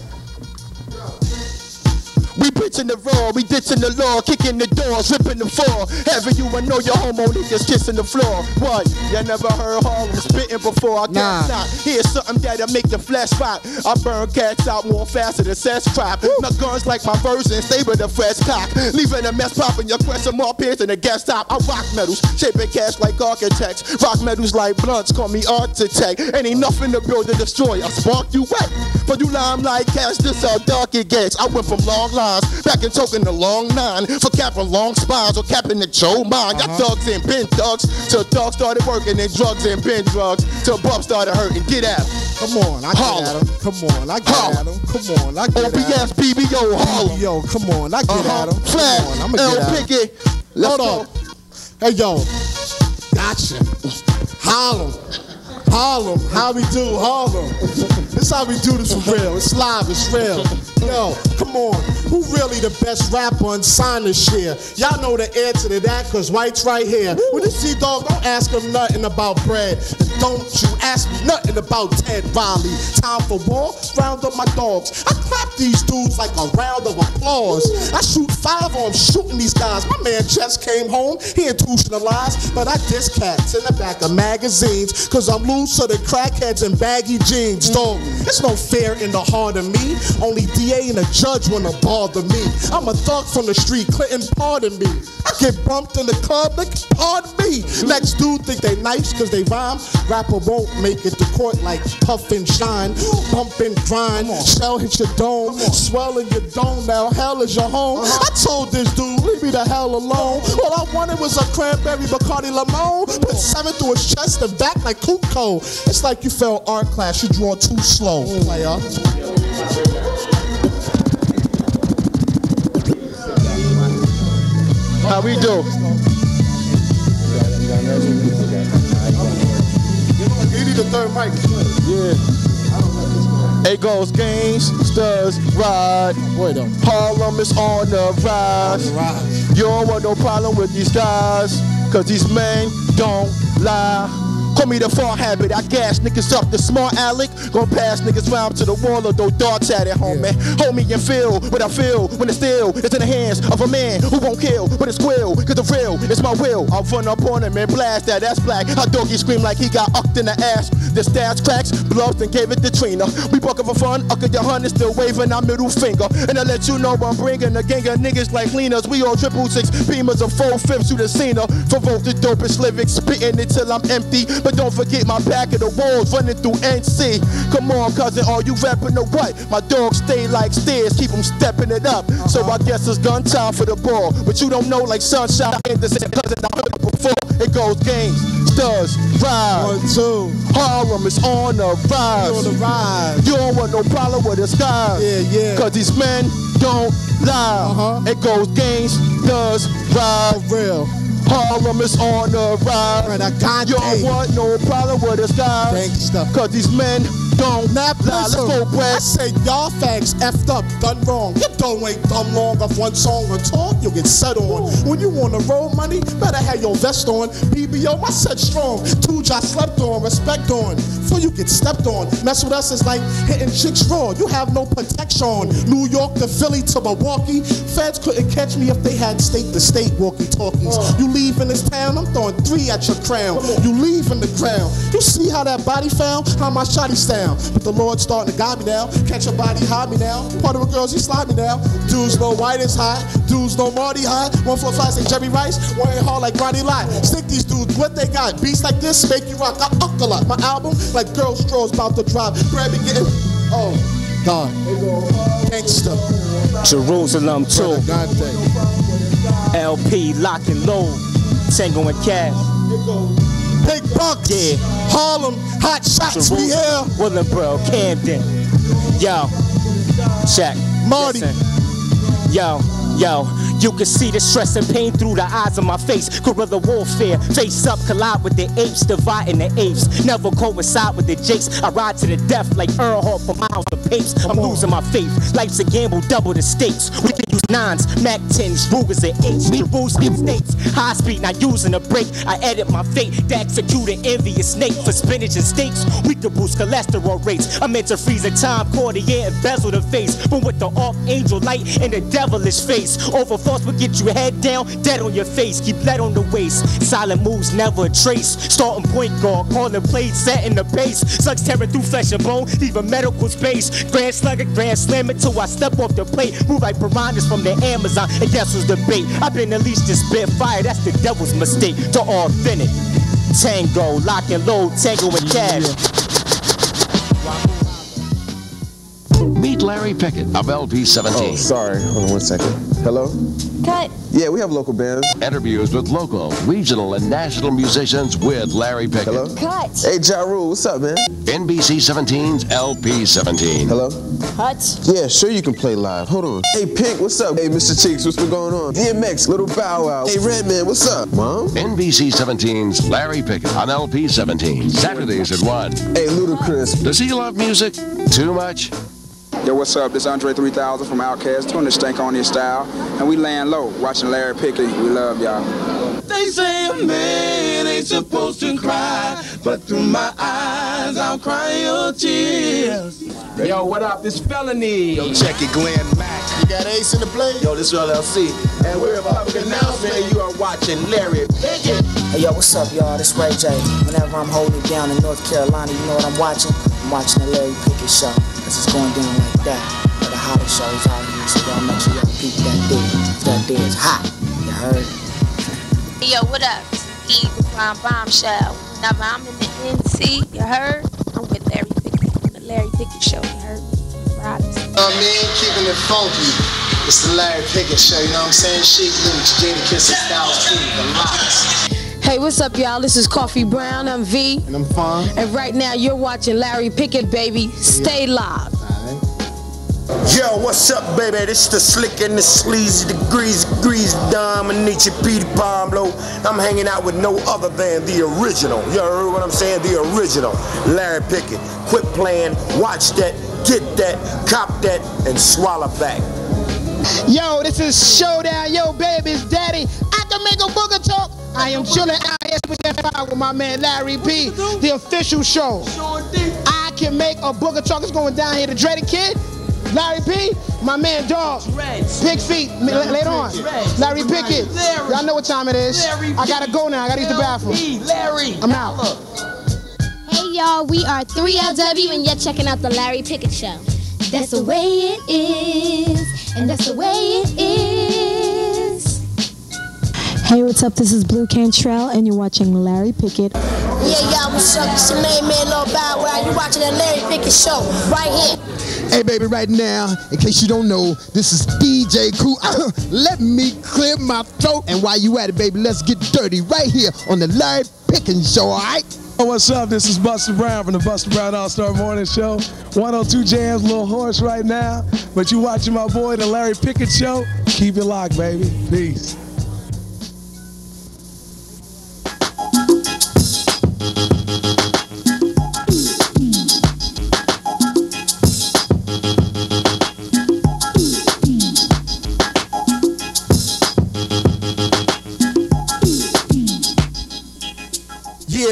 Speaker 17: We bitchin' the raw, we ditchin' the law, kicking the doors, ripping the floor. Having you and know your homo niggas kissing the floor. What? You never heard Harlem spittin' before? I guess
Speaker 3: nah.
Speaker 17: not. Here's something that'll make the flesh rot. I burn cats out more faster than sex crap. My guns like my version, stay with a fresh cock. Leaving a mess poppin', your question more pierce than a gas stop. I rock metals, shaping cash like architects. Rock metals like blunts, call me architect. And ain't nothing to build to destroy. I spark you wet. But you lime like cash, this how dark it gets. I went from long lines back and token the long nine for capping long spines or capping the Joe mine. Got
Speaker 3: Uh-huh.
Speaker 17: thugs and been thugs till dogs started working and drugs and been drugs till bubs started hurting. Get at 'em.
Speaker 3: Come on, I get
Speaker 17: Harlem.
Speaker 3: at him. Come on, I get
Speaker 17: Harlem.
Speaker 3: at him. Come on, I get
Speaker 17: O B S,
Speaker 3: at him.
Speaker 17: B B O, Harlem.
Speaker 3: Yo, come on, I get
Speaker 17: Uh-huh.
Speaker 3: at him.
Speaker 17: Flash,
Speaker 3: Come on, I'ma
Speaker 17: L
Speaker 3: get at him.
Speaker 17: Pickett. Let's
Speaker 3: Hold
Speaker 17: go.
Speaker 3: on. Hey, yo. Gotcha. Harlem. Harlem. How we do, Harlem. This how we do this for real. It's live, it's real. Yo, come on. Who really the best rapper and sign this year? Y'all know the answer to that, cause White's right here. When you see dog, don't ask him nothing about bread. And don't you ask me nothing about Ted Riley. Time for war, round up my dogs. I clap these dudes like a round of applause. I shoot five on shooting these guys. My man just came home, he institutionalized. But I diss cats in the back of magazines, cause I'm looser than crackheads and baggy jeans. Dog, there's no fear in the heart of me. Only D A and a judge wanna bother me. I'm a thug from the street, Clinton, pardon me. I get bumped in the club, like, pardon me. Next dude think they nice cause they rhyme. Rapper won't make it to court like puff and shine. Bump and grind, shell hit your dome. Swell in your dome, now hell is your home. I told this dude, leave me the hell alone. All I wanted was a cranberry Bacardi Limon. Put seven through his chest and back like Kuko. It's like you failed art class, you draw too slow, player.
Speaker 17: How we do?
Speaker 3: You need a third mic.
Speaker 17: Yeah. It goes games, studs, ride. Harlem is on the rise. You don't want no problem with these guys, cause these men don't lie. Call me the far habit, I gas niggas up, the smart Alec. Gon' pass niggas round to the wall or throw darts at it, homie. Hold me and feel what I feel when the steel is in the hands of a man who won't kill, but it's quill, cause the real is my will. I'll run up on him and blast that, that's black. How doggy scream like he got ucked in the ass. The stats cracks, blows and gave it to Trina. We buck up for fun, ucker your hundred, still waving our middle finger. And I let you know I'm bringing a gang of niggas like cleaners. We all triple six beamers of four fifths to the scene. Provoke the dopest lyrics, spitting it till I'm empty. But don't forget my back of the walls running through N C. Come on, cousin, are you rapping or what? My dogs stay like stairs, keep them stepping it up. So I guess it's gun time for the ball. But you don't know like sunshine in the same cousin I heard it before. It goes games, studs, ride.
Speaker 3: One, two.
Speaker 17: Harlem is on the rise.
Speaker 3: On the rise.
Speaker 17: You don't want no problem with the skies.
Speaker 3: Yeah, yeah.
Speaker 17: Cause these men don't lie.
Speaker 3: Uh-huh.
Speaker 17: It goes games, does, ride.
Speaker 3: For real.
Speaker 17: Harlem is on the rise.
Speaker 3: Right, I got
Speaker 17: you don't want no problem with the skies.
Speaker 3: Gangsta.
Speaker 17: Cause these men don't
Speaker 3: Now,
Speaker 17: lie. Let's go,
Speaker 3: I
Speaker 17: Brad.
Speaker 3: said y'all fags effed up, done wrong. You don't ain't dumb long of one song or talk, you'll get set on. When you on the road, money, better have your vest on. B B O, I said strong. Two I slept on, respect on. Before you get stepped on. Mess with us is like hitting chicks raw. You have no protection. New York to Philly to Milwaukee. Feds couldn't catch me if they had state to state walkie-talkies. You leave in this town, I'm throwing three at your crown. You leave in the ground. You see how that body found? How my shotty's down. But the Lord's starting to guide me now. Catch a body, hide me now. Part of the girls, he slide me now. Dudes know white is high. Dudes know Marty high. One four five say Jerry Rice. One ain't hard like Ronnie Lott. Stick these dudes, what they got? Beats like this make you rock. I up a lot. My album, like Girl Straws about to drop. Grab it, get it. Oh, God. Gangsta.
Speaker 15: Jerusalem too. L P, lock and load. Tango and Cash.
Speaker 3: Big bucks.
Speaker 15: Yeah.
Speaker 3: Harlem, hot shots, we here.
Speaker 15: Willenboro, Camden. Yo. Check.
Speaker 3: Marty.
Speaker 15: Listen. Yo. Yo, you can see the stress and pain through the eyes of my face. Guerrilla warfare, face up, collide with the apes, dividing the apes. Never coincide with the jakes. I ride to the death like Earnhardt for miles of papes. I'm losing my faith. Life's a gamble, double the stakes. We can use nines, Mac tens, Rugers and eights. We boost in states. High speed, not using a brake. I edit my fate to execute an envious snake for spinach and steaks. We could boost cholesterol rates. I'm meant to freeze a time, Cordier and bezel the face. But with the archangel light and the devilish face. Overforce will get you head down, dead on your face. Keep lead on the waist. Silent moves never a trace. Starting point guard, calling plays, setting the pace. Slugs tearing through flesh and bone, leave a medical space. Grand slugger, grand slam it till I step off the plate. Move like piranhas from the Amazon, and guess who's the bait? I've been at least just spit fire, that's the devil's mistake. To authentic. Tango, lock and load, tango and cash.
Speaker 18: Meet Larry Pickett of L P seventeen.
Speaker 2: Oh, sorry. Hold on one second. Hello?
Speaker 6: Cut.
Speaker 2: Yeah, we have local bands.
Speaker 18: Interviews with local, regional, and national musicians with Larry Pickett.
Speaker 2: Hello?
Speaker 6: Cut.
Speaker 2: Hey, Ja Rule, what's up, man?
Speaker 18: N B C seventeen's L P seventeen.
Speaker 2: Hello?
Speaker 6: Cut.
Speaker 2: Yeah, sure you can play live. Hold on. Hey, Pink, what's up? Hey, Mister Cheeks, what's been going on? D M X, Little Bow Wow. Hey, Redman, what's up? Mom?
Speaker 18: N B C seventeen's Larry Pickett on L P seventeen. Saturdays at one.
Speaker 2: Hey, Ludacris.
Speaker 18: Does he love music too much?
Speaker 19: Yo, what's up? This is Andre three thousand from Outkast, doing the stank on your style. And we laying low, watching Larry Pickett. We love y'all.
Speaker 20: They say a man ain't supposed to cry, but through my eyes I'll cry your tears.
Speaker 21: Yo, what up? This Felony.
Speaker 22: Yo, check it, Glenn Mack. You got Ace in the play? Yo, this is L L C. And we're a public announcement, and you are watching Larry Pickett.
Speaker 23: Hey, yo, what's up, y'all? This Ray J. Whenever I'm holding it down in North Carolina, you know what I'm watching? I'm watching the Larry Pickett Show. Cause it's going down like that. But the hottest shows out here, so y'all make sure y'all peep that dig. That dig is hot. You heard?
Speaker 24: Hey, yo, what up? E with my bombshell. Whenever I'm in the N C, you heard? I'm with Larry Pickett on the Larry Pickett Show, you heard? Right.
Speaker 22: You know what I mean? Keeping it funky. It's the Larry Pickett Show, you know what I'm saying? Chic Luke, Jada Kiss and Styles P, the lots.
Speaker 10: Hey, what's up, y'all? This is Coffee Brown. I'm V.
Speaker 3: And I'm Fine.
Speaker 10: And right now, you're watching Larry Pickett, baby. Stay live.
Speaker 1: Yo, what's up, baby? This the slick and the sleazy, the greasy, greasy Dominici Petey Pablo. I'm hanging out with no other than the original. You heard what I'm saying? The original, Larry Pickett. Quit playing, watch that, get that, cop that, and swallow back.
Speaker 25: Yo, this is Showdown. Yo, baby, it's Daddy. I can make a booger talk. I am chilling out here with my man Larry P, the official show. I can make a booger talk. It's going down here. The Dreaded Kid, Larry P, my man Dog, Big Feet, later on. Larry Pickett. Y'all know what time it is. I gotta go now. I gotta use the bathroom.
Speaker 20: Larry,
Speaker 25: I'm out.
Speaker 6: Hey y'all, we are three L W and you're checking out the Larry Pickett Show. That's the way it is, and that's the way it is.
Speaker 26: Hey, what's up? This is Blue Cantrell, and you're watching Larry Pickett.
Speaker 6: Yeah, y'all, what's up? It's your main man, Lil Bow Wow. You're watching the Larry Pickett Show right here.
Speaker 17: Hey, baby, right now, in case you don't know, this is D J Cool. Let me clear my throat. And while you at it, baby, let's get dirty right here on the Larry Pickett Show, all right?
Speaker 27: Oh, what's up? This is Buster Brown from the Buster Brown All-Star Morning Show. one oh two Jams, a little hoarse right now, but you watching my boy, the Larry Pickett Show. Keep it locked, baby. Peace.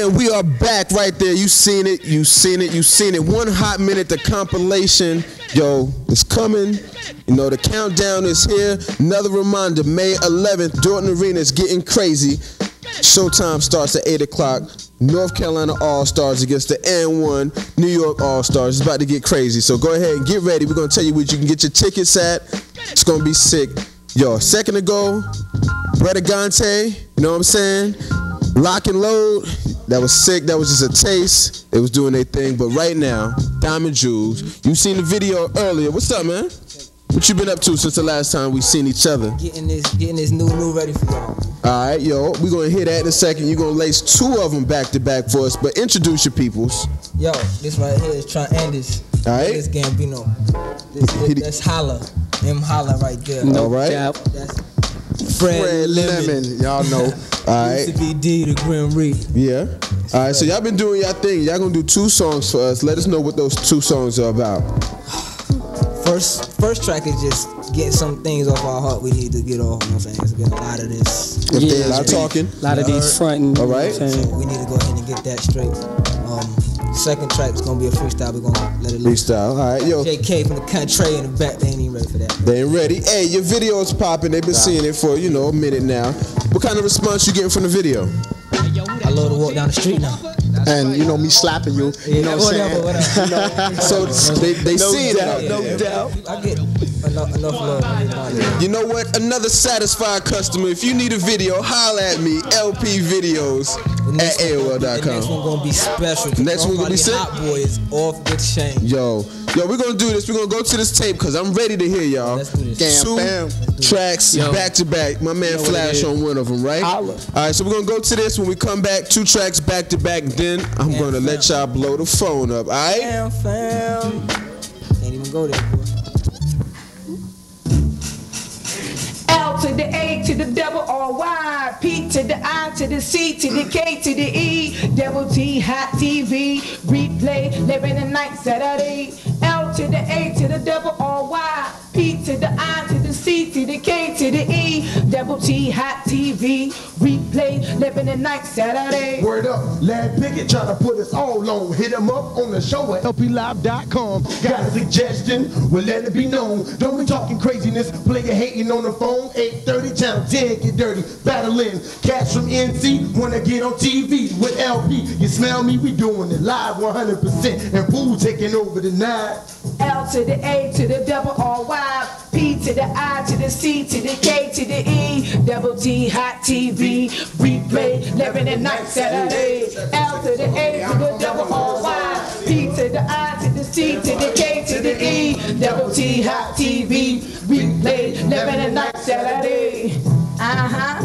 Speaker 2: man, we are back right there. You seen it, you seen it, you seen it. One hot minute, the compilation. Yo, it's coming. You know, the countdown is here. Another reminder, May eleventh, Dorton Arena is getting crazy. Showtime starts at eight o'clock. North Carolina All-Stars against the N one New York All-Stars. It's about to get crazy. So go ahead and get ready. We're going to tell you where you can get your tickets at. It's going to be sick. Yo, a second ago, Bredagante, you know what I'm saying? Lock and Load, that was sick. That was just a taste. It was doing their thing. But right now, Diamond Jewels, you seen the video earlier. What's up, man? What you been up to since the last time we seen each other?
Speaker 7: Getting this, getting this new, new ready for y'all.
Speaker 2: All right, yo, we're going to hit that in a second. You're going to lace two of them back to back for us. But introduce your peoples.
Speaker 7: Yo, this right here is Triandis.
Speaker 2: All right.
Speaker 7: This Gambino. This, this, that's Holla. M Holla right there.
Speaker 2: No All right.
Speaker 7: Doubt. That's Fred, Fred Lemon.
Speaker 3: Lemon. Y'all know.
Speaker 2: All right.
Speaker 7: Used to be D, the Grim Reap.
Speaker 2: Yeah. All right, so y'all been doing y'all thing. Y'all going to do two songs for us. Let us know what those two songs are about.
Speaker 7: First, first track is just getting some things off our heart we need to get off. You know what I'm saying? There's been a lot of this.
Speaker 2: Yeah, a lot of talking.
Speaker 4: A lot of these fronting.
Speaker 2: All right.
Speaker 7: So we need to go ahead and get that straight. Um, second track is gonna be a freestyle. We're gonna let it loose.
Speaker 2: Freestyle. All right, yo.
Speaker 7: J K from the country in the back. They ain't even ready for that.
Speaker 2: They ain't ready. Hey, your video is popping. They've been seeing it for you know a minute now. What kind of response you getting from the video?
Speaker 7: I love to walk down the street now.
Speaker 3: And you know me slapping you. You know what I'm saying?
Speaker 7: Whatever.
Speaker 2: So they they
Speaker 3: no
Speaker 2: see
Speaker 3: doubt,
Speaker 2: it.
Speaker 3: No
Speaker 2: Yeah.
Speaker 3: doubt.
Speaker 7: I get enough, enough love.
Speaker 2: You know what? Another satisfied customer. If you need a video, holla at me. L P videos at A O L dot com.
Speaker 7: The next one gonna be special.
Speaker 2: The next one gonna be sick.
Speaker 7: Hot Boy is off the chain.
Speaker 2: Yo, yo, we're gonna do this. We're gonna go to this tape because I'm ready to hear y'all.
Speaker 7: Let's do this.
Speaker 2: Two
Speaker 3: Bam,
Speaker 2: tracks
Speaker 4: Yo.
Speaker 2: back to back. My man
Speaker 4: You know
Speaker 2: Flash on one of them, right?
Speaker 3: Holla.
Speaker 2: All right, so we're gonna go to this. When we come back, two tracks back to back. Then I'm
Speaker 7: Damn,
Speaker 2: gonna let y'all blow the phone up. All right?
Speaker 7: Damn, fam. Can't even go there, boy.
Speaker 5: L to the A to the double R Y, P to the I to the C to the K to the E, double T hot T V, replay, living the night Saturday. L to the A to the double R Y, P to the I to the C to the K to the E, double T hot T V, replay, living the night Saturday.
Speaker 21: Word up, Larry Pickett trying to put us all on. Hit him up on the show at L P live dot com. Got a suggestion? Well, let it be known. Don't be talking craziness, player hating on the phone. eight thirty, channel ten, get dirty, battling. Cats from N C wanna get on T V with L P. You smell me? We doing it live one hundred percent. And Boo taking over tonight.
Speaker 5: L to the A to the double R Y, P to the I to the C to the K to the E, double T hot T V, replay, living at night Saturday. L to the A to the double R Y, P to the I to the C to the K to the E, double T hot T V, replay, living at night Saturday. Uh-huh.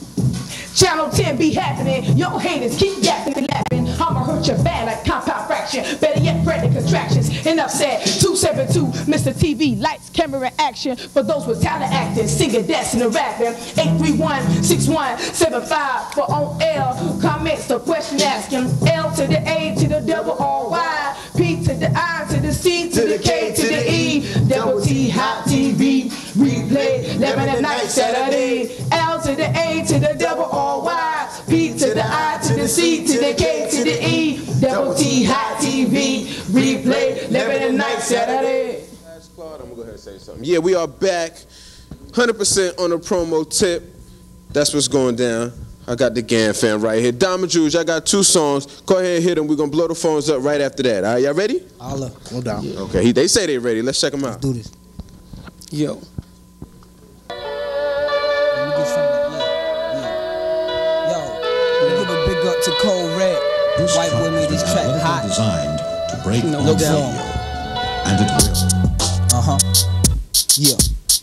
Speaker 5: Channel ten be happening, your haters keep yapping and laughing. I'ma hurt your bad like compound fraction. Better yet, Freddy contractions. Enough said. two seven two, Mister T V, lights, camera, action. For those with talent acting, singing, dancing, and rapping. eight three one, six one seven five for on L. Comments or question asking. L to the A to the double R Y, P to the I to the C to the K to the E, double T hot T V, replay, eleven at night Saturday. L to the A to the double R Y, P to the I to the C to the K to the E, double T hot T V, replay, eleven at night Saturday.
Speaker 2: Last Claude, I'm gonna go ahead and say something. Yeah, we are back, one hundred percent on a promo tip. That's what's going down. I got the Gan fam right here. Diamond Jewels, I got two songs. Go ahead and hit them. We're gonna blow the phones up right after that. All right, y'all ready?
Speaker 7: Holla.
Speaker 3: No doubt.
Speaker 2: Yeah. Okay, he, they say they're ready. Let's check them out.
Speaker 7: Let's do this.
Speaker 4: Yo.
Speaker 7: To Cold Red,
Speaker 8: this
Speaker 7: White Boy made this track hot.
Speaker 8: Designed to break
Speaker 7: no
Speaker 8: on
Speaker 7: down.
Speaker 8: And it will.
Speaker 7: Uh huh. Yeah.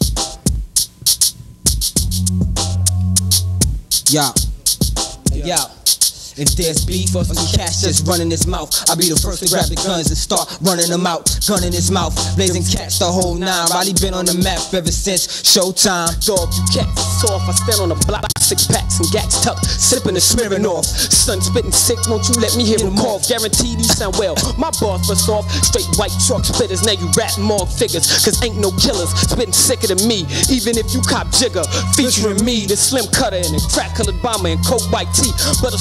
Speaker 7: Yeah. Yeah. If there's beef or some cash just running his mouth, I'll be the first to grab the guns and start running them out. Gun in his mouth, blazing cats the whole nine. Riley been on the map ever since Showtime. Dog, you cats soft. I stand on the block, six packs and gats tucked, sipping and smearing off. Son spitting sick, won't you let me hear him cough? Guaranteed he sound well. My boss was off, straight white truck spitters. Now you rap more figures, cause ain't no killers spitting sicker than me. Even if you cop Jigger, featuring me, the slim cutter and the crack colored bomber and coke white tee. But a soft tip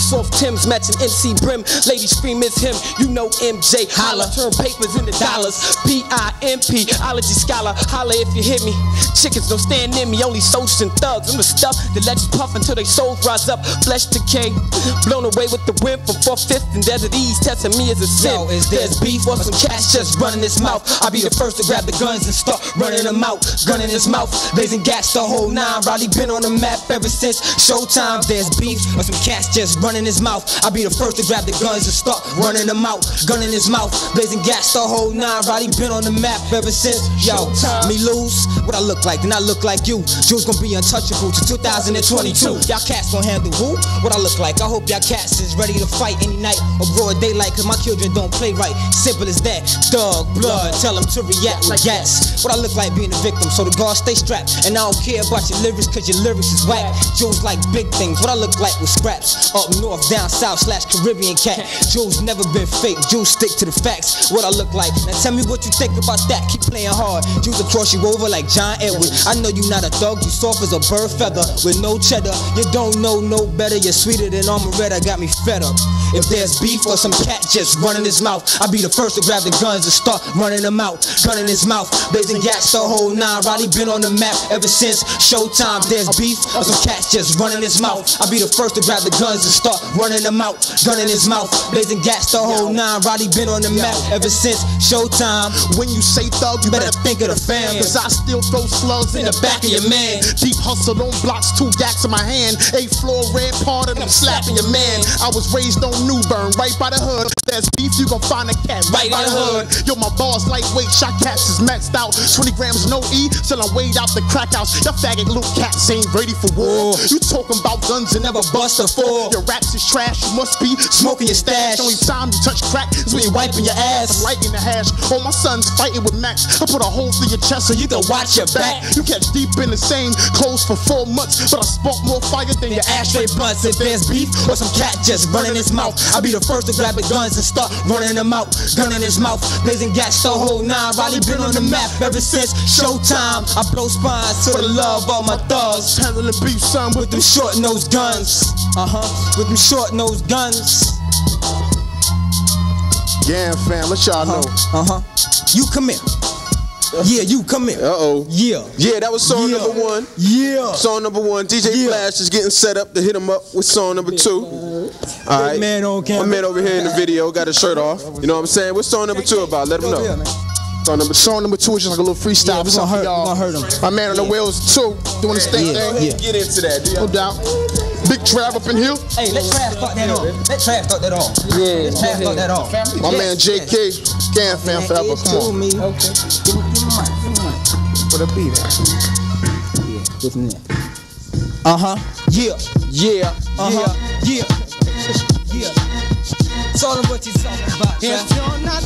Speaker 9: Tim's matching M C brim. Ladies scream it's him, you know M J. Holla, turn papers into dollars. P I M P, ology scholar. Holla if you hear me. Chickens don't stand near me, only soldiers and thugs. I'm the stuff that let you puff until they souls rise up. Flesh decay, blown away with the wind from four-fifths and Desert East, testing me as a sin. Yo, is there's beef or some cats just running his mouth? I'll be the first to grab the guns and start running them out. Gun in his mouth, blazing gas the whole nine. Riley been on the map ever since Showtime. There's beef or some cats just running his mouth. I'll be the first to grab the guns and start running them out. Gun in his mouth, blazing gas the whole nine. Riley been on the map ever since. Yo, me lose what I look like, then I look like you. Jules gonna be untouchable to two thousand twenty-two. Y'all cats gonna handle who? What I look like. I hope y'all cats is ready to fight any night or broad daylight, cause my children don't play right. Simple as that. Thug, blood, tell them to react with gas. What I look like being a victim, so the guards stay strapped. And I don't care about your lyrics, cause your lyrics is whack. Jules like big things, what I look like with scraps. Up north, down south, slash Caribbean cat. Jules never been fake, Jules stick to the facts. What I look like, now tell me what you think about that. Keep playing hard, Jules will cross you over like John Edward. I know you not a thug, you soft as a bird feather with no cheddar. You don't know no better, you're sweeter than Armoretta, got me fed up. If there's beef or some cat just running his mouth, I'll be the first to grab the guns and start running them out. Gun in his mouth, blazing gas the whole nine. Riley been on the map ever since Showtime. There's beef or some cats just running his mouth, I'll be the first to grab the guns and start running them out. Gun in his mouth, blazing gas the whole nine. Riley been on the map ever since Showtime.
Speaker 11: When you say thug, you better think of the fam, cause I still throw slugs in the back of your man. Deep hustle on blocks, two yaks in my hand. Eight floor red part and I'm slapping your man. I was raised on New Bern, right by the hood. There's beef, you gon' find a cat right by the hood. Yo, my boss lightweight, shot cats is maxed out. twenty grams no E, till I'm weighed out the crack house. Your faggot little cats ain't ready for war. You talking about guns and never bust a four. Your raps is trash, you must be smoking your stash. Only time you touch crack is when you wiping your ass. I'm lighting the hash, all my sons fighting with Max. I put a hole through your chest so you can watch your back. You catch deep in the same clothes for four months, but I spark more fire than your ashtray blunts. If there's beef or some cat just running his mouth, I'll be the first to grab the guns and start running them out. Gun in his mouth, blazing gas the whole nine. Riley been on the map ever since Showtime. I blow spines to the love of my thugs. Handling beef, son, with them short nosed guns. Uh huh, with them short nosed guns.
Speaker 3: Yeah, fam, let y'all know.
Speaker 9: Uh huh. You come here. Yeah, you come here.
Speaker 2: Uh-oh.
Speaker 9: Yeah.
Speaker 2: Yeah, that was song
Speaker 9: Yeah.
Speaker 2: number one.
Speaker 9: Yeah.
Speaker 2: Song number one. D J
Speaker 9: Yeah.
Speaker 2: Flash is getting set up to hit him up with song number two. All right.
Speaker 9: man on camera.
Speaker 2: My man over here in the video got his shirt off. You know what I'm saying? What's song number two about? Let him know.
Speaker 3: Song number, song number two is just like a little freestyle.
Speaker 9: Yeah, we gonna hurt, we gonna hurt him.
Speaker 3: My man on the wheels too, doing his thing.
Speaker 9: Yeah,
Speaker 3: thing.
Speaker 9: yeah.
Speaker 2: Get into that, dude.
Speaker 3: No doubt. Big Trav up in here.
Speaker 9: Hey, let Trav start that off. Let Trav start that off. Yeah. Let Trav start that off.
Speaker 3: My man J K, Can Fam forever. Come on.
Speaker 9: Me. Okay. Give me, give me mic. Give me mic.
Speaker 3: Put a beat at.
Speaker 9: Yeah, give me that. Uh huh. Yeah. Yeah. Uh huh. Yeah. Yeah. It's all what you talking about.
Speaker 20: If you're not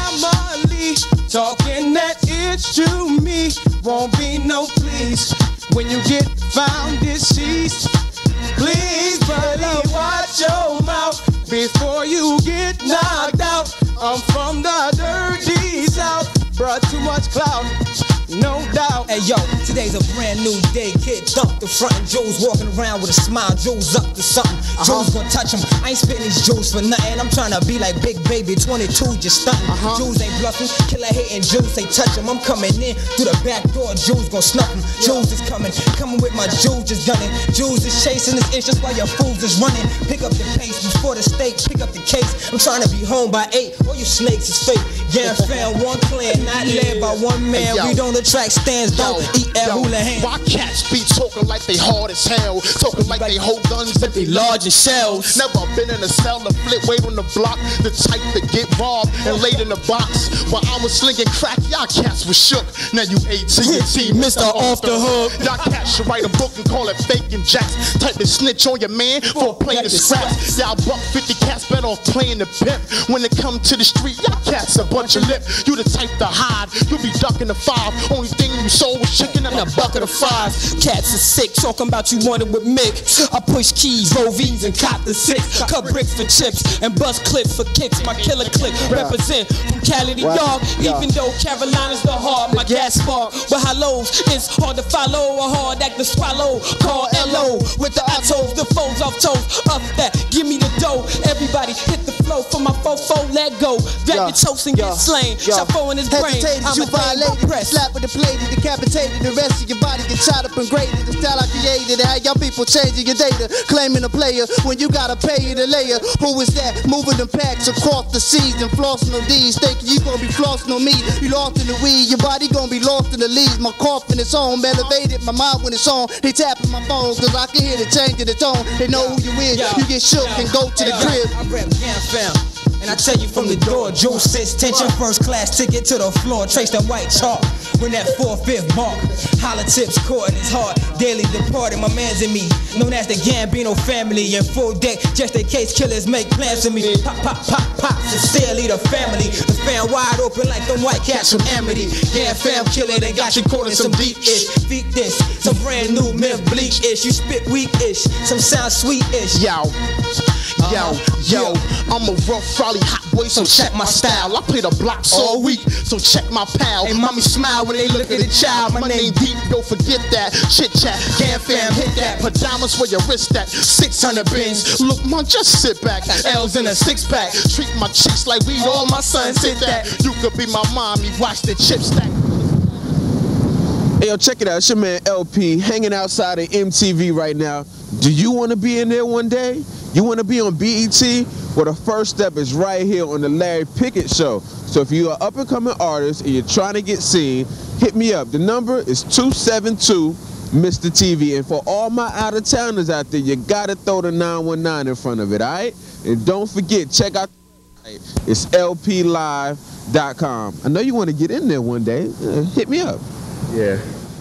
Speaker 20: family, talking that it's to me, won't be no please. When you get found deceased, please, buddy, watch your mouth before you get knocked out. I'm from the dirty south, bruh, too much clout, no doubt.
Speaker 9: Hey yo, today's a brand new day. Kid dumped the front and Joe's walking around with a smile. Joe's up to something. Uh-huh. Joe's gonna touch him. I ain't spitting these Joes for nothing. I'm trying to be like Big Baby twenty-two, just stunting. Uh-huh. Joes ain't bluffing. Killer hating Joes, they touch him. I'm coming in through the back door. Joe's gonna snuff him. Yeah. Joe's is coming. Coming with my Joe's just gunning. Joe's is chasing this inch just while your fools is running. Pick up the pace before the stake. Pick up the case. I'm trying to be home by eight. All you snakes is fake. Yeah, fam, one clan, not led by one man.
Speaker 3: Hey,
Speaker 9: we don't attract stands, don't eat at hula hand.
Speaker 3: Why cats be talking like they hard as hell? Talking like they hold guns and be large as shells. Never been in a cell to flip weight on the block. The type to get robbed and laid in the box. While I was slinging crack, y'all cats was shook. Now you A T and T, Mister Off the Hook. Y'all cats should write a book and call it Faking Jacks. Type to snitch on your man for a plate of scraps. Y'all buck fifty cats better off playing the pimp. When it come to the street, y'all cats a bunch of lip. You the type to hide, you be ducking the five. Only thing you sold was chicken and a bucket of fries.
Speaker 9: Cats are sick, talking about you wanted with Mick. I push keys, roll V's and cop the six. Cut bricks for chips and bust clips for kicks. My killer click represent from Cali to York. Even though Carolina's the heart, my gas spark. But high lows, it's hard to follow. A hard act to swallow. Call L O with the autos, the foes off toes. Up that, give me the dough. Larry, hit the flow for my fofo, let go. Grab your toast and get slain. Shot four in his brain.
Speaker 12: Hesitated,
Speaker 9: I'm
Speaker 12: you
Speaker 9: a thing
Speaker 12: violated,
Speaker 9: press.
Speaker 12: slapped with the plated, decapitated, the rest of your body get shot up and graded. The style I created, how y'all people changing your data, claiming a player when you gotta pay you the layer. Who is that? Moving them packs across the seas and flossing on these, thinking you gonna be flossing on me. You lost in the weed, your body gonna be lost in the leaves. My cough in its own, elevated my mind when it's on. They tapping my phone, cause I can hear the change in the tone. They know who you is, you get shook and go to the crib.
Speaker 7: I rap Gang Fam. And I tell you from the door, Jewel sits, tension, first class ticket to the floor, trace that white chalk, when that four-fifth mark, holla tips, caught in his heart, daily departed, my man's in me, known as the Gambino family, in full deck, just in case killers make plans for me, pop, pop, pop, pop, sincerely the family, the fan wide open like them white cats from Amity, Gang Fam killer, they got you caught in some deep-ish, feet this, some brand new myth, bleak-ish, you spit weak-ish, some sound sweet-ish,
Speaker 11: yo. Yo, yo, I'm a rough, rally, hot boy, so check my style. I play the blocks all week, so check my pal. Hey, mommy smile when they look at the child. My name deep, don't forget that. Chit chat, Gang Fam, hit that. Pajamas where your wrist at. six hundred bins. Look, man, just sit back. L's in a six pack. Treat my chicks like we all my sons hit that. You could be my mommy, watch the chip stack.
Speaker 2: Hey, yo, check it out. It's your man L P hanging outside of M T V right now. Do you want to be in there one day? You want to be on B E T? Well, the first step is right here on the Larry Pickett Show. So if you're an up-and-coming artist and you're trying to get seen, hit me up. The number is two seven two Mister T V. And for all my out-of-towners out there, you got to throw the nine one nine in front of it, all right? And don't forget, check out the website. It's L P live dot com. I know you want to get in there one day. Uh, hit me up. Yeah.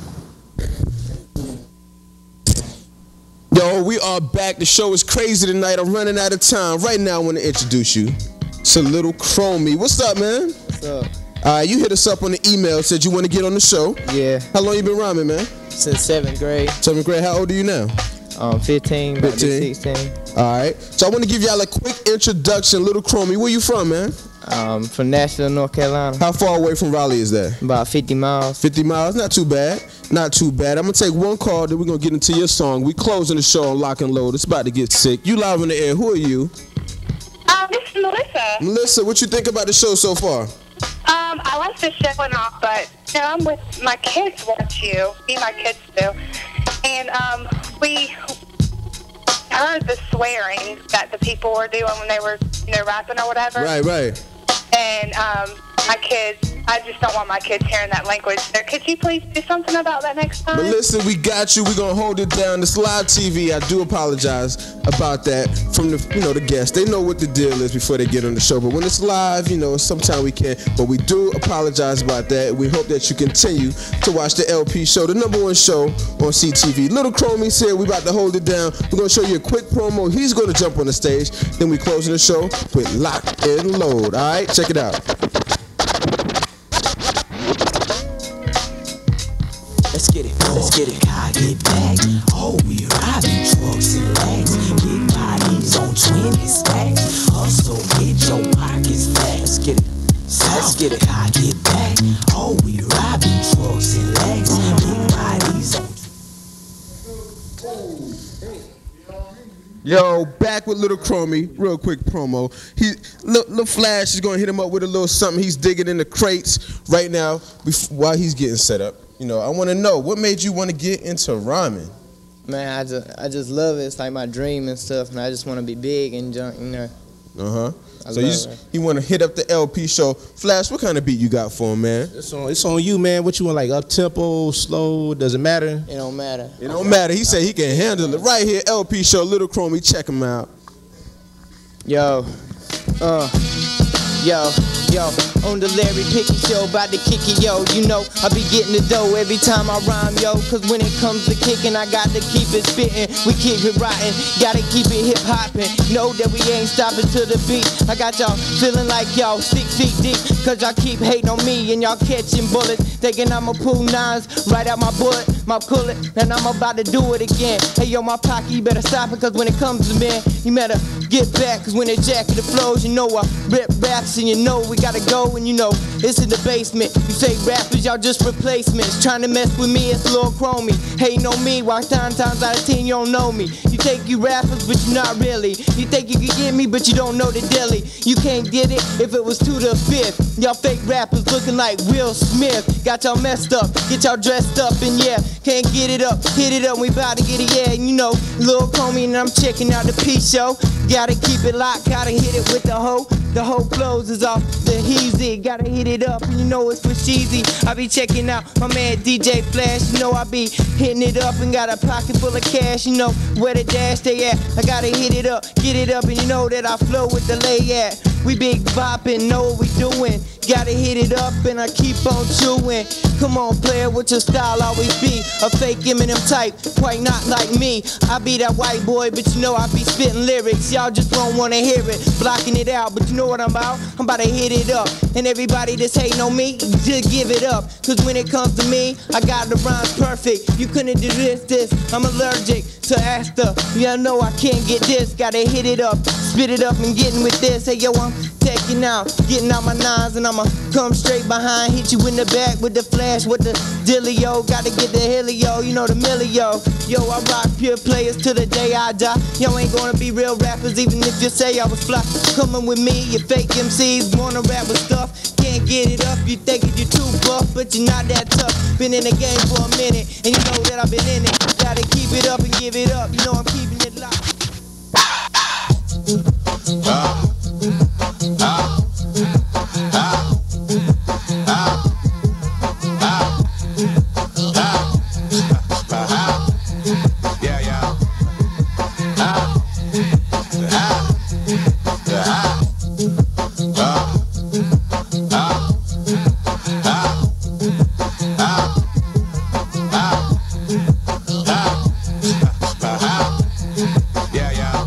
Speaker 2: Yo, we are back. The show is crazy tonight. I'm running out of time. Right now, I want to introduce you to Little Chromie. What's up, man?
Speaker 13: What's up?
Speaker 2: All right, you hit us up on the email, said you want to get on the show.
Speaker 13: Yeah.
Speaker 2: How long you been rhyming, man?
Speaker 13: Since seventh grade.
Speaker 2: Seventh grade. How old are you now?
Speaker 13: Um, fifteen, about to be
Speaker 2: fifteen.
Speaker 13: sixteen.
Speaker 2: All right. So I want to give y'all a quick introduction. Little Chromie, where you from, man?
Speaker 13: Um, from Nashville, North Carolina.
Speaker 2: How far away from Raleigh is that?
Speaker 13: About fifty miles.
Speaker 2: fifty miles, not too bad. Not too bad. I'm going to take one call, then we're going to get into your song. We closing the show on Lock and Load. It's about to get sick. You live on the air. Who are you?
Speaker 14: Um, this is Melissa.
Speaker 2: Melissa, what you think about the show so far?
Speaker 14: Um, I like the show and all, but you know, I'm with my kids watch you. Me and my kids do. And um, we heard the swearing that the people were doing when they were, you know, rapping or whatever.
Speaker 2: Right, right.
Speaker 14: And um, my kids, I just don't want my kids hearing that language. So could you please do something about that next time?
Speaker 2: But listen, we got you. We're going to hold it down. It's live T V. I do apologize about that from the, you know, the guests. They know what the deal is before they get on the show. But when it's live, you know, sometimes we can't. But we do apologize about that. We hope that you continue to watch the L P show, the number one show on C T V. Little Chromie's here. We about to hold it down. We're going to show you a quick promo. He's going to jump on the stage. Then we closing the show with Lock and Load. All right? Check it out.
Speaker 7: Let's get it, let's get it. God, get back. Oh, we robbing trucks and lags. Big bodies on twenty stacks. Hustle, get your pockets fat. Let's get it, let's get it. God, get back. Oh, we robbing trucks and lags. Big bodies on.
Speaker 2: Yo, back with Little Chromie. Real quick promo. He, Lil, Lil Flash is gonna hit him up with a little something. He's digging in the crates right now before, while he's getting set up. You know, I want to know what made you want to get into rhyming.
Speaker 13: Man, I just, I just love it. It's like my dream and stuff, and I just want to be big and junk, you know.
Speaker 2: Uh huh.
Speaker 13: I
Speaker 2: So you,
Speaker 13: love
Speaker 2: just,
Speaker 13: it.
Speaker 2: you want to hit up the L P show. Flash, what kind of beat you got for him, man?
Speaker 15: It's on, it's on you, man. What you want, like up tempo, slow? Does it matter?
Speaker 13: It don't matter.
Speaker 2: It don't matter. He said he can handle it. Right here, L P show, Little Chromie. Check him out.
Speaker 13: Yo, uh, yo, yo, on the Larry Pickett Show, about to kick it, yo. You know, I be getting the dough every time I rhyme, yo. Cause when it comes to kicking, I got to keep it spitting. We keep it rotting, gotta keep it hip hopping. Know that we ain't stopping to the beat. I got y'all feeling like y'all six feet deep. Cause y'all keep hating on me and y'all catching bullets. Thinking I'ma pull nines right out my bullet, my bullet, and I'm about to do it again. Hey yo, my pocket, you better stop it. Cause when it comes to men, you better get back. Cause when the jacket the flows, you know I rip raps and you know we gotta go. And you know it's in the basement. You say rappers, y'all just replacements. Trying to mess with me, it's Lil Chromie. Hating on me, while nine times out of ten you don't know me. You think you rappers, but you not really. You think you can get me, but you don't know the dilly. You can't get it if it was to the fifth. Y'all fake rappers looking like Will Smith. Got y'all messed up, get y'all dressed up, and yeah, can't get it up, hit it up, we bout to get it, yeah. You know, Lil Comey and I'm checking out the P show. Gotta keep it locked, gotta hit it with the hoe. The whole clothes is off the heezy. Gotta hit it up, and you know it's for cheesy. I be checking out my man D J Flash. You know I be hitting it up and got a pocket full of cash. You know where the dash they at. I gotta hit it up, get it up, and you know that I flow with the lay at. We big boppin', know what we doing. Gotta hit it up and I keep on chewing. Come on, player, what your style always be? A fake Eminem type, quite not like me. I be that white boy, but you know I be spitting lyrics. Y'all just don't wanna hear it, blocking it out. But you know what I'm about? I'm about to hit it up. And everybody that's hating on me, just give it up. Cause when it comes to me, I got the rhymes perfect. You couldn't do this, this, I'm allergic to Asta. Y'all know I can't get this, gotta hit it up, spit it up and getting with this. Hey yo, I'm taking out, getting out my nines, and I'ma come straight behind, hit you in the back with the flash, with the dealio. Gotta get the helio, you know the millio. Yo, I rock pure players till the day I die. Yo, ain't gonna be real rappers even if you say I was fly. Coming with me, you fake M Cs wanna rap with stuff. Can't get it up, you thinking you too buff, but you're not that tough. Been in the game for a minute, and you know that I've been in it. Gotta keep it up and give it up, you know I'm keeping it locked.
Speaker 1: Uh. Ah, ah, ah, ah, ah, ah, yeah, yeah. Ah, ah, ah, ah, ah, yeah, yeah.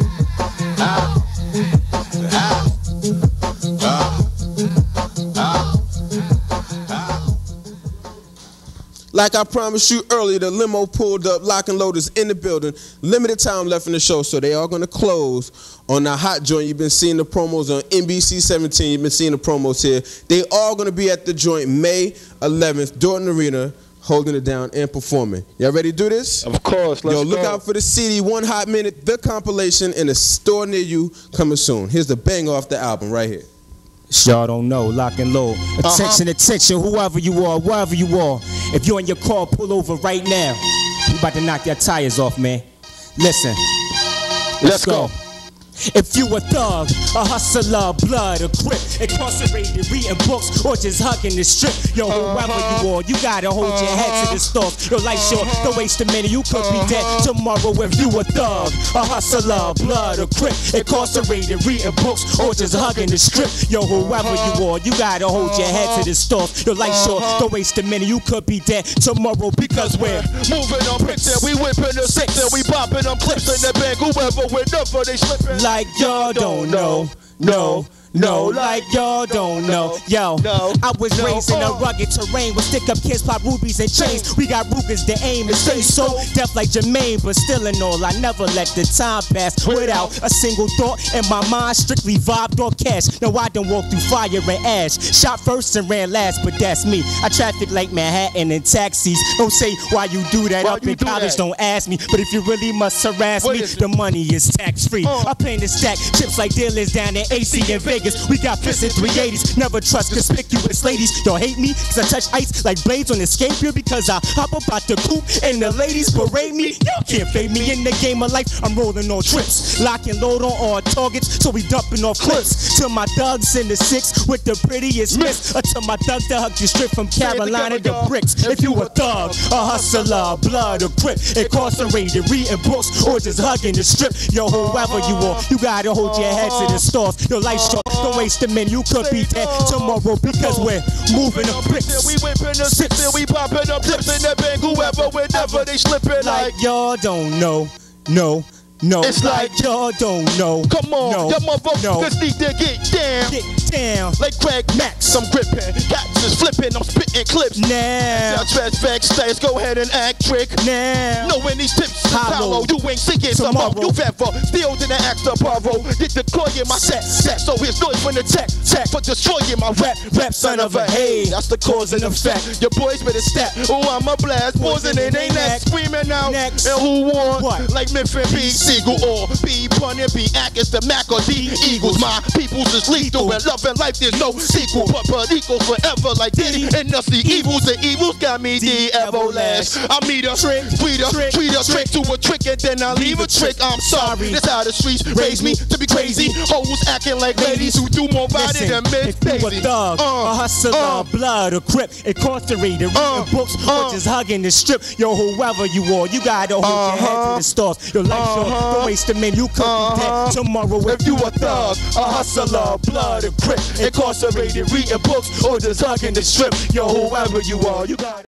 Speaker 2: Like I promised you earlier, the limo pulled up, lock and load is in the building. Limited time left in the show, so they are going to close on the hot joint. You've been seeing the promos on N B C seventeen. You've been seeing the promos here. They are going to be at the joint May eleventh, Dorton Arena, holding it down and performing. Y'all ready to do this?
Speaker 17: Of course, let's
Speaker 2: Yo, look
Speaker 17: go.
Speaker 2: out for the C D, One Hot Minute, the compilation in a store near you coming soon. Here's the bang off the album right here.
Speaker 10: Y'all don't know, lock and load. Attention,
Speaker 2: Uh-huh.
Speaker 10: attention, whoever you are, wherever you are. If you're in your car, pull over right now. We about to knock your tires off, man. Listen. Let's,
Speaker 17: Let's
Speaker 10: go.
Speaker 17: go.
Speaker 10: If you a thug, a hustler, blood, a crip, incarcerated, reading books, or just hugging the strip, yo, whoever you are, you gotta hold your head to the stars. Your life short, don't waste a minute, you could be dead tomorrow. If you a thug, a hustler, blood, a crip, incarcerated, reading books, or just hugging the strip, yo, whoever you are, you gotta hold your head to the stars. Your life short, don't waste a minute, you could be dead tomorrow because we're
Speaker 17: moving on bricks and we whipping the six and we popping them clips in the bank. Whoever, whenever they slipping.
Speaker 10: Like y'all don't know, no, no, like y'all don't know. Yo, I was raised in a rugged terrain with stick-up kids, pop rubies and chains. We got Rugers to aim and stay so deaf like Jermaine, but still in all, I never let the time pass without a single thought in my mind. Strictly vibed off cash. No, I done walked through fire and ash. Shot first and ran last, but that's me. I traffic like Manhattan in taxis. Don't say why you do that
Speaker 17: Why
Speaker 10: up
Speaker 17: you
Speaker 10: in
Speaker 17: do
Speaker 10: college.
Speaker 17: that?
Speaker 10: Don't ask me, but if you really must harass
Speaker 17: What
Speaker 10: me,
Speaker 17: is it?
Speaker 10: the money is tax-free. I plan to stack chips like dealers down in A C and Vegas. We got fists in three eighties. Never trust conspicuous ladies. Y'all hate me cause I touch ice like blades on escape here because I hop up out the coupe and the ladies berate me. Y'all can't fade me in the game of life. I'm rolling on trips, lock and load on all targets, so we dumping off clips. To my thugs in the six with the prettiest miss, or to my thugs that hug you straight from Carolina to bricks. If you a thug, a hustler, blood, a crip, incarcerated, reading books, or just hugging the strip, yo, whoever you are, you gotta hold your head to the stars. Your life short, don't waste a minute. You could be dead tomorrow because we're moving the bricks.
Speaker 17: We whipping the six and we popping up clips in the bank. Whoever, whenever they slipping like.
Speaker 10: Like y'all don't know, no, no.
Speaker 17: It's like
Speaker 10: y'all don't know.
Speaker 17: Come on,
Speaker 10: no,
Speaker 17: your motherfuckers
Speaker 10: no.
Speaker 17: need to get down.
Speaker 10: Get Down.
Speaker 17: Like Greg Max, I'm gripping. Cats is flipping, I'm spitting clips.
Speaker 10: Now.
Speaker 17: Now, Trash Vex stays, go ahead and act trick.
Speaker 10: Now.
Speaker 17: Knowing these tips, Hollow. You ain't singing some more. You ever still didn't ask the borrow. Get the claw in my set, set. So here's noise from the tech, tech. For destroying my rap, rap, son of a hey. That's the cause and effect. Your boys better step. Oh, I'm a blast. Pausing in they neck, screaming out.
Speaker 10: Next.
Speaker 17: And who won?
Speaker 10: What?
Speaker 17: Like Memphis B. Siegel or B. Pun and B. Ackers, the Mac or D. Eagles. My peoples is lethal. And love and life, there's no sequel. But but equals forever like Diddy. And us the evils. The evils got me the everlast. I meet a trick, tweet a, tweet a trick to a trick, and then I leave a trick. I'm sorry. That's how the streets raise me to be crazy. Hoes acting like ladies who do more body than Miss
Speaker 10: If you a
Speaker 17: Daisy.
Speaker 10: thug,
Speaker 17: Uh,
Speaker 10: a hustler,
Speaker 17: uh,
Speaker 10: blood, a crip, incarcerated, reading
Speaker 17: Uh,
Speaker 10: books,
Speaker 17: uh,
Speaker 10: or just hugging the strip. Yo, whoever you are, you gotta hold your head
Speaker 17: Uh-huh.
Speaker 10: to the stars. Your life short,
Speaker 17: Uh-huh.
Speaker 10: don't waste a minute. You could
Speaker 17: Uh-huh.
Speaker 10: be dead tomorrow
Speaker 17: If you a thug, a hustler, blood, a crip, incarcerated, reading books, or just hugging the strip. Yo, whoever you are, you got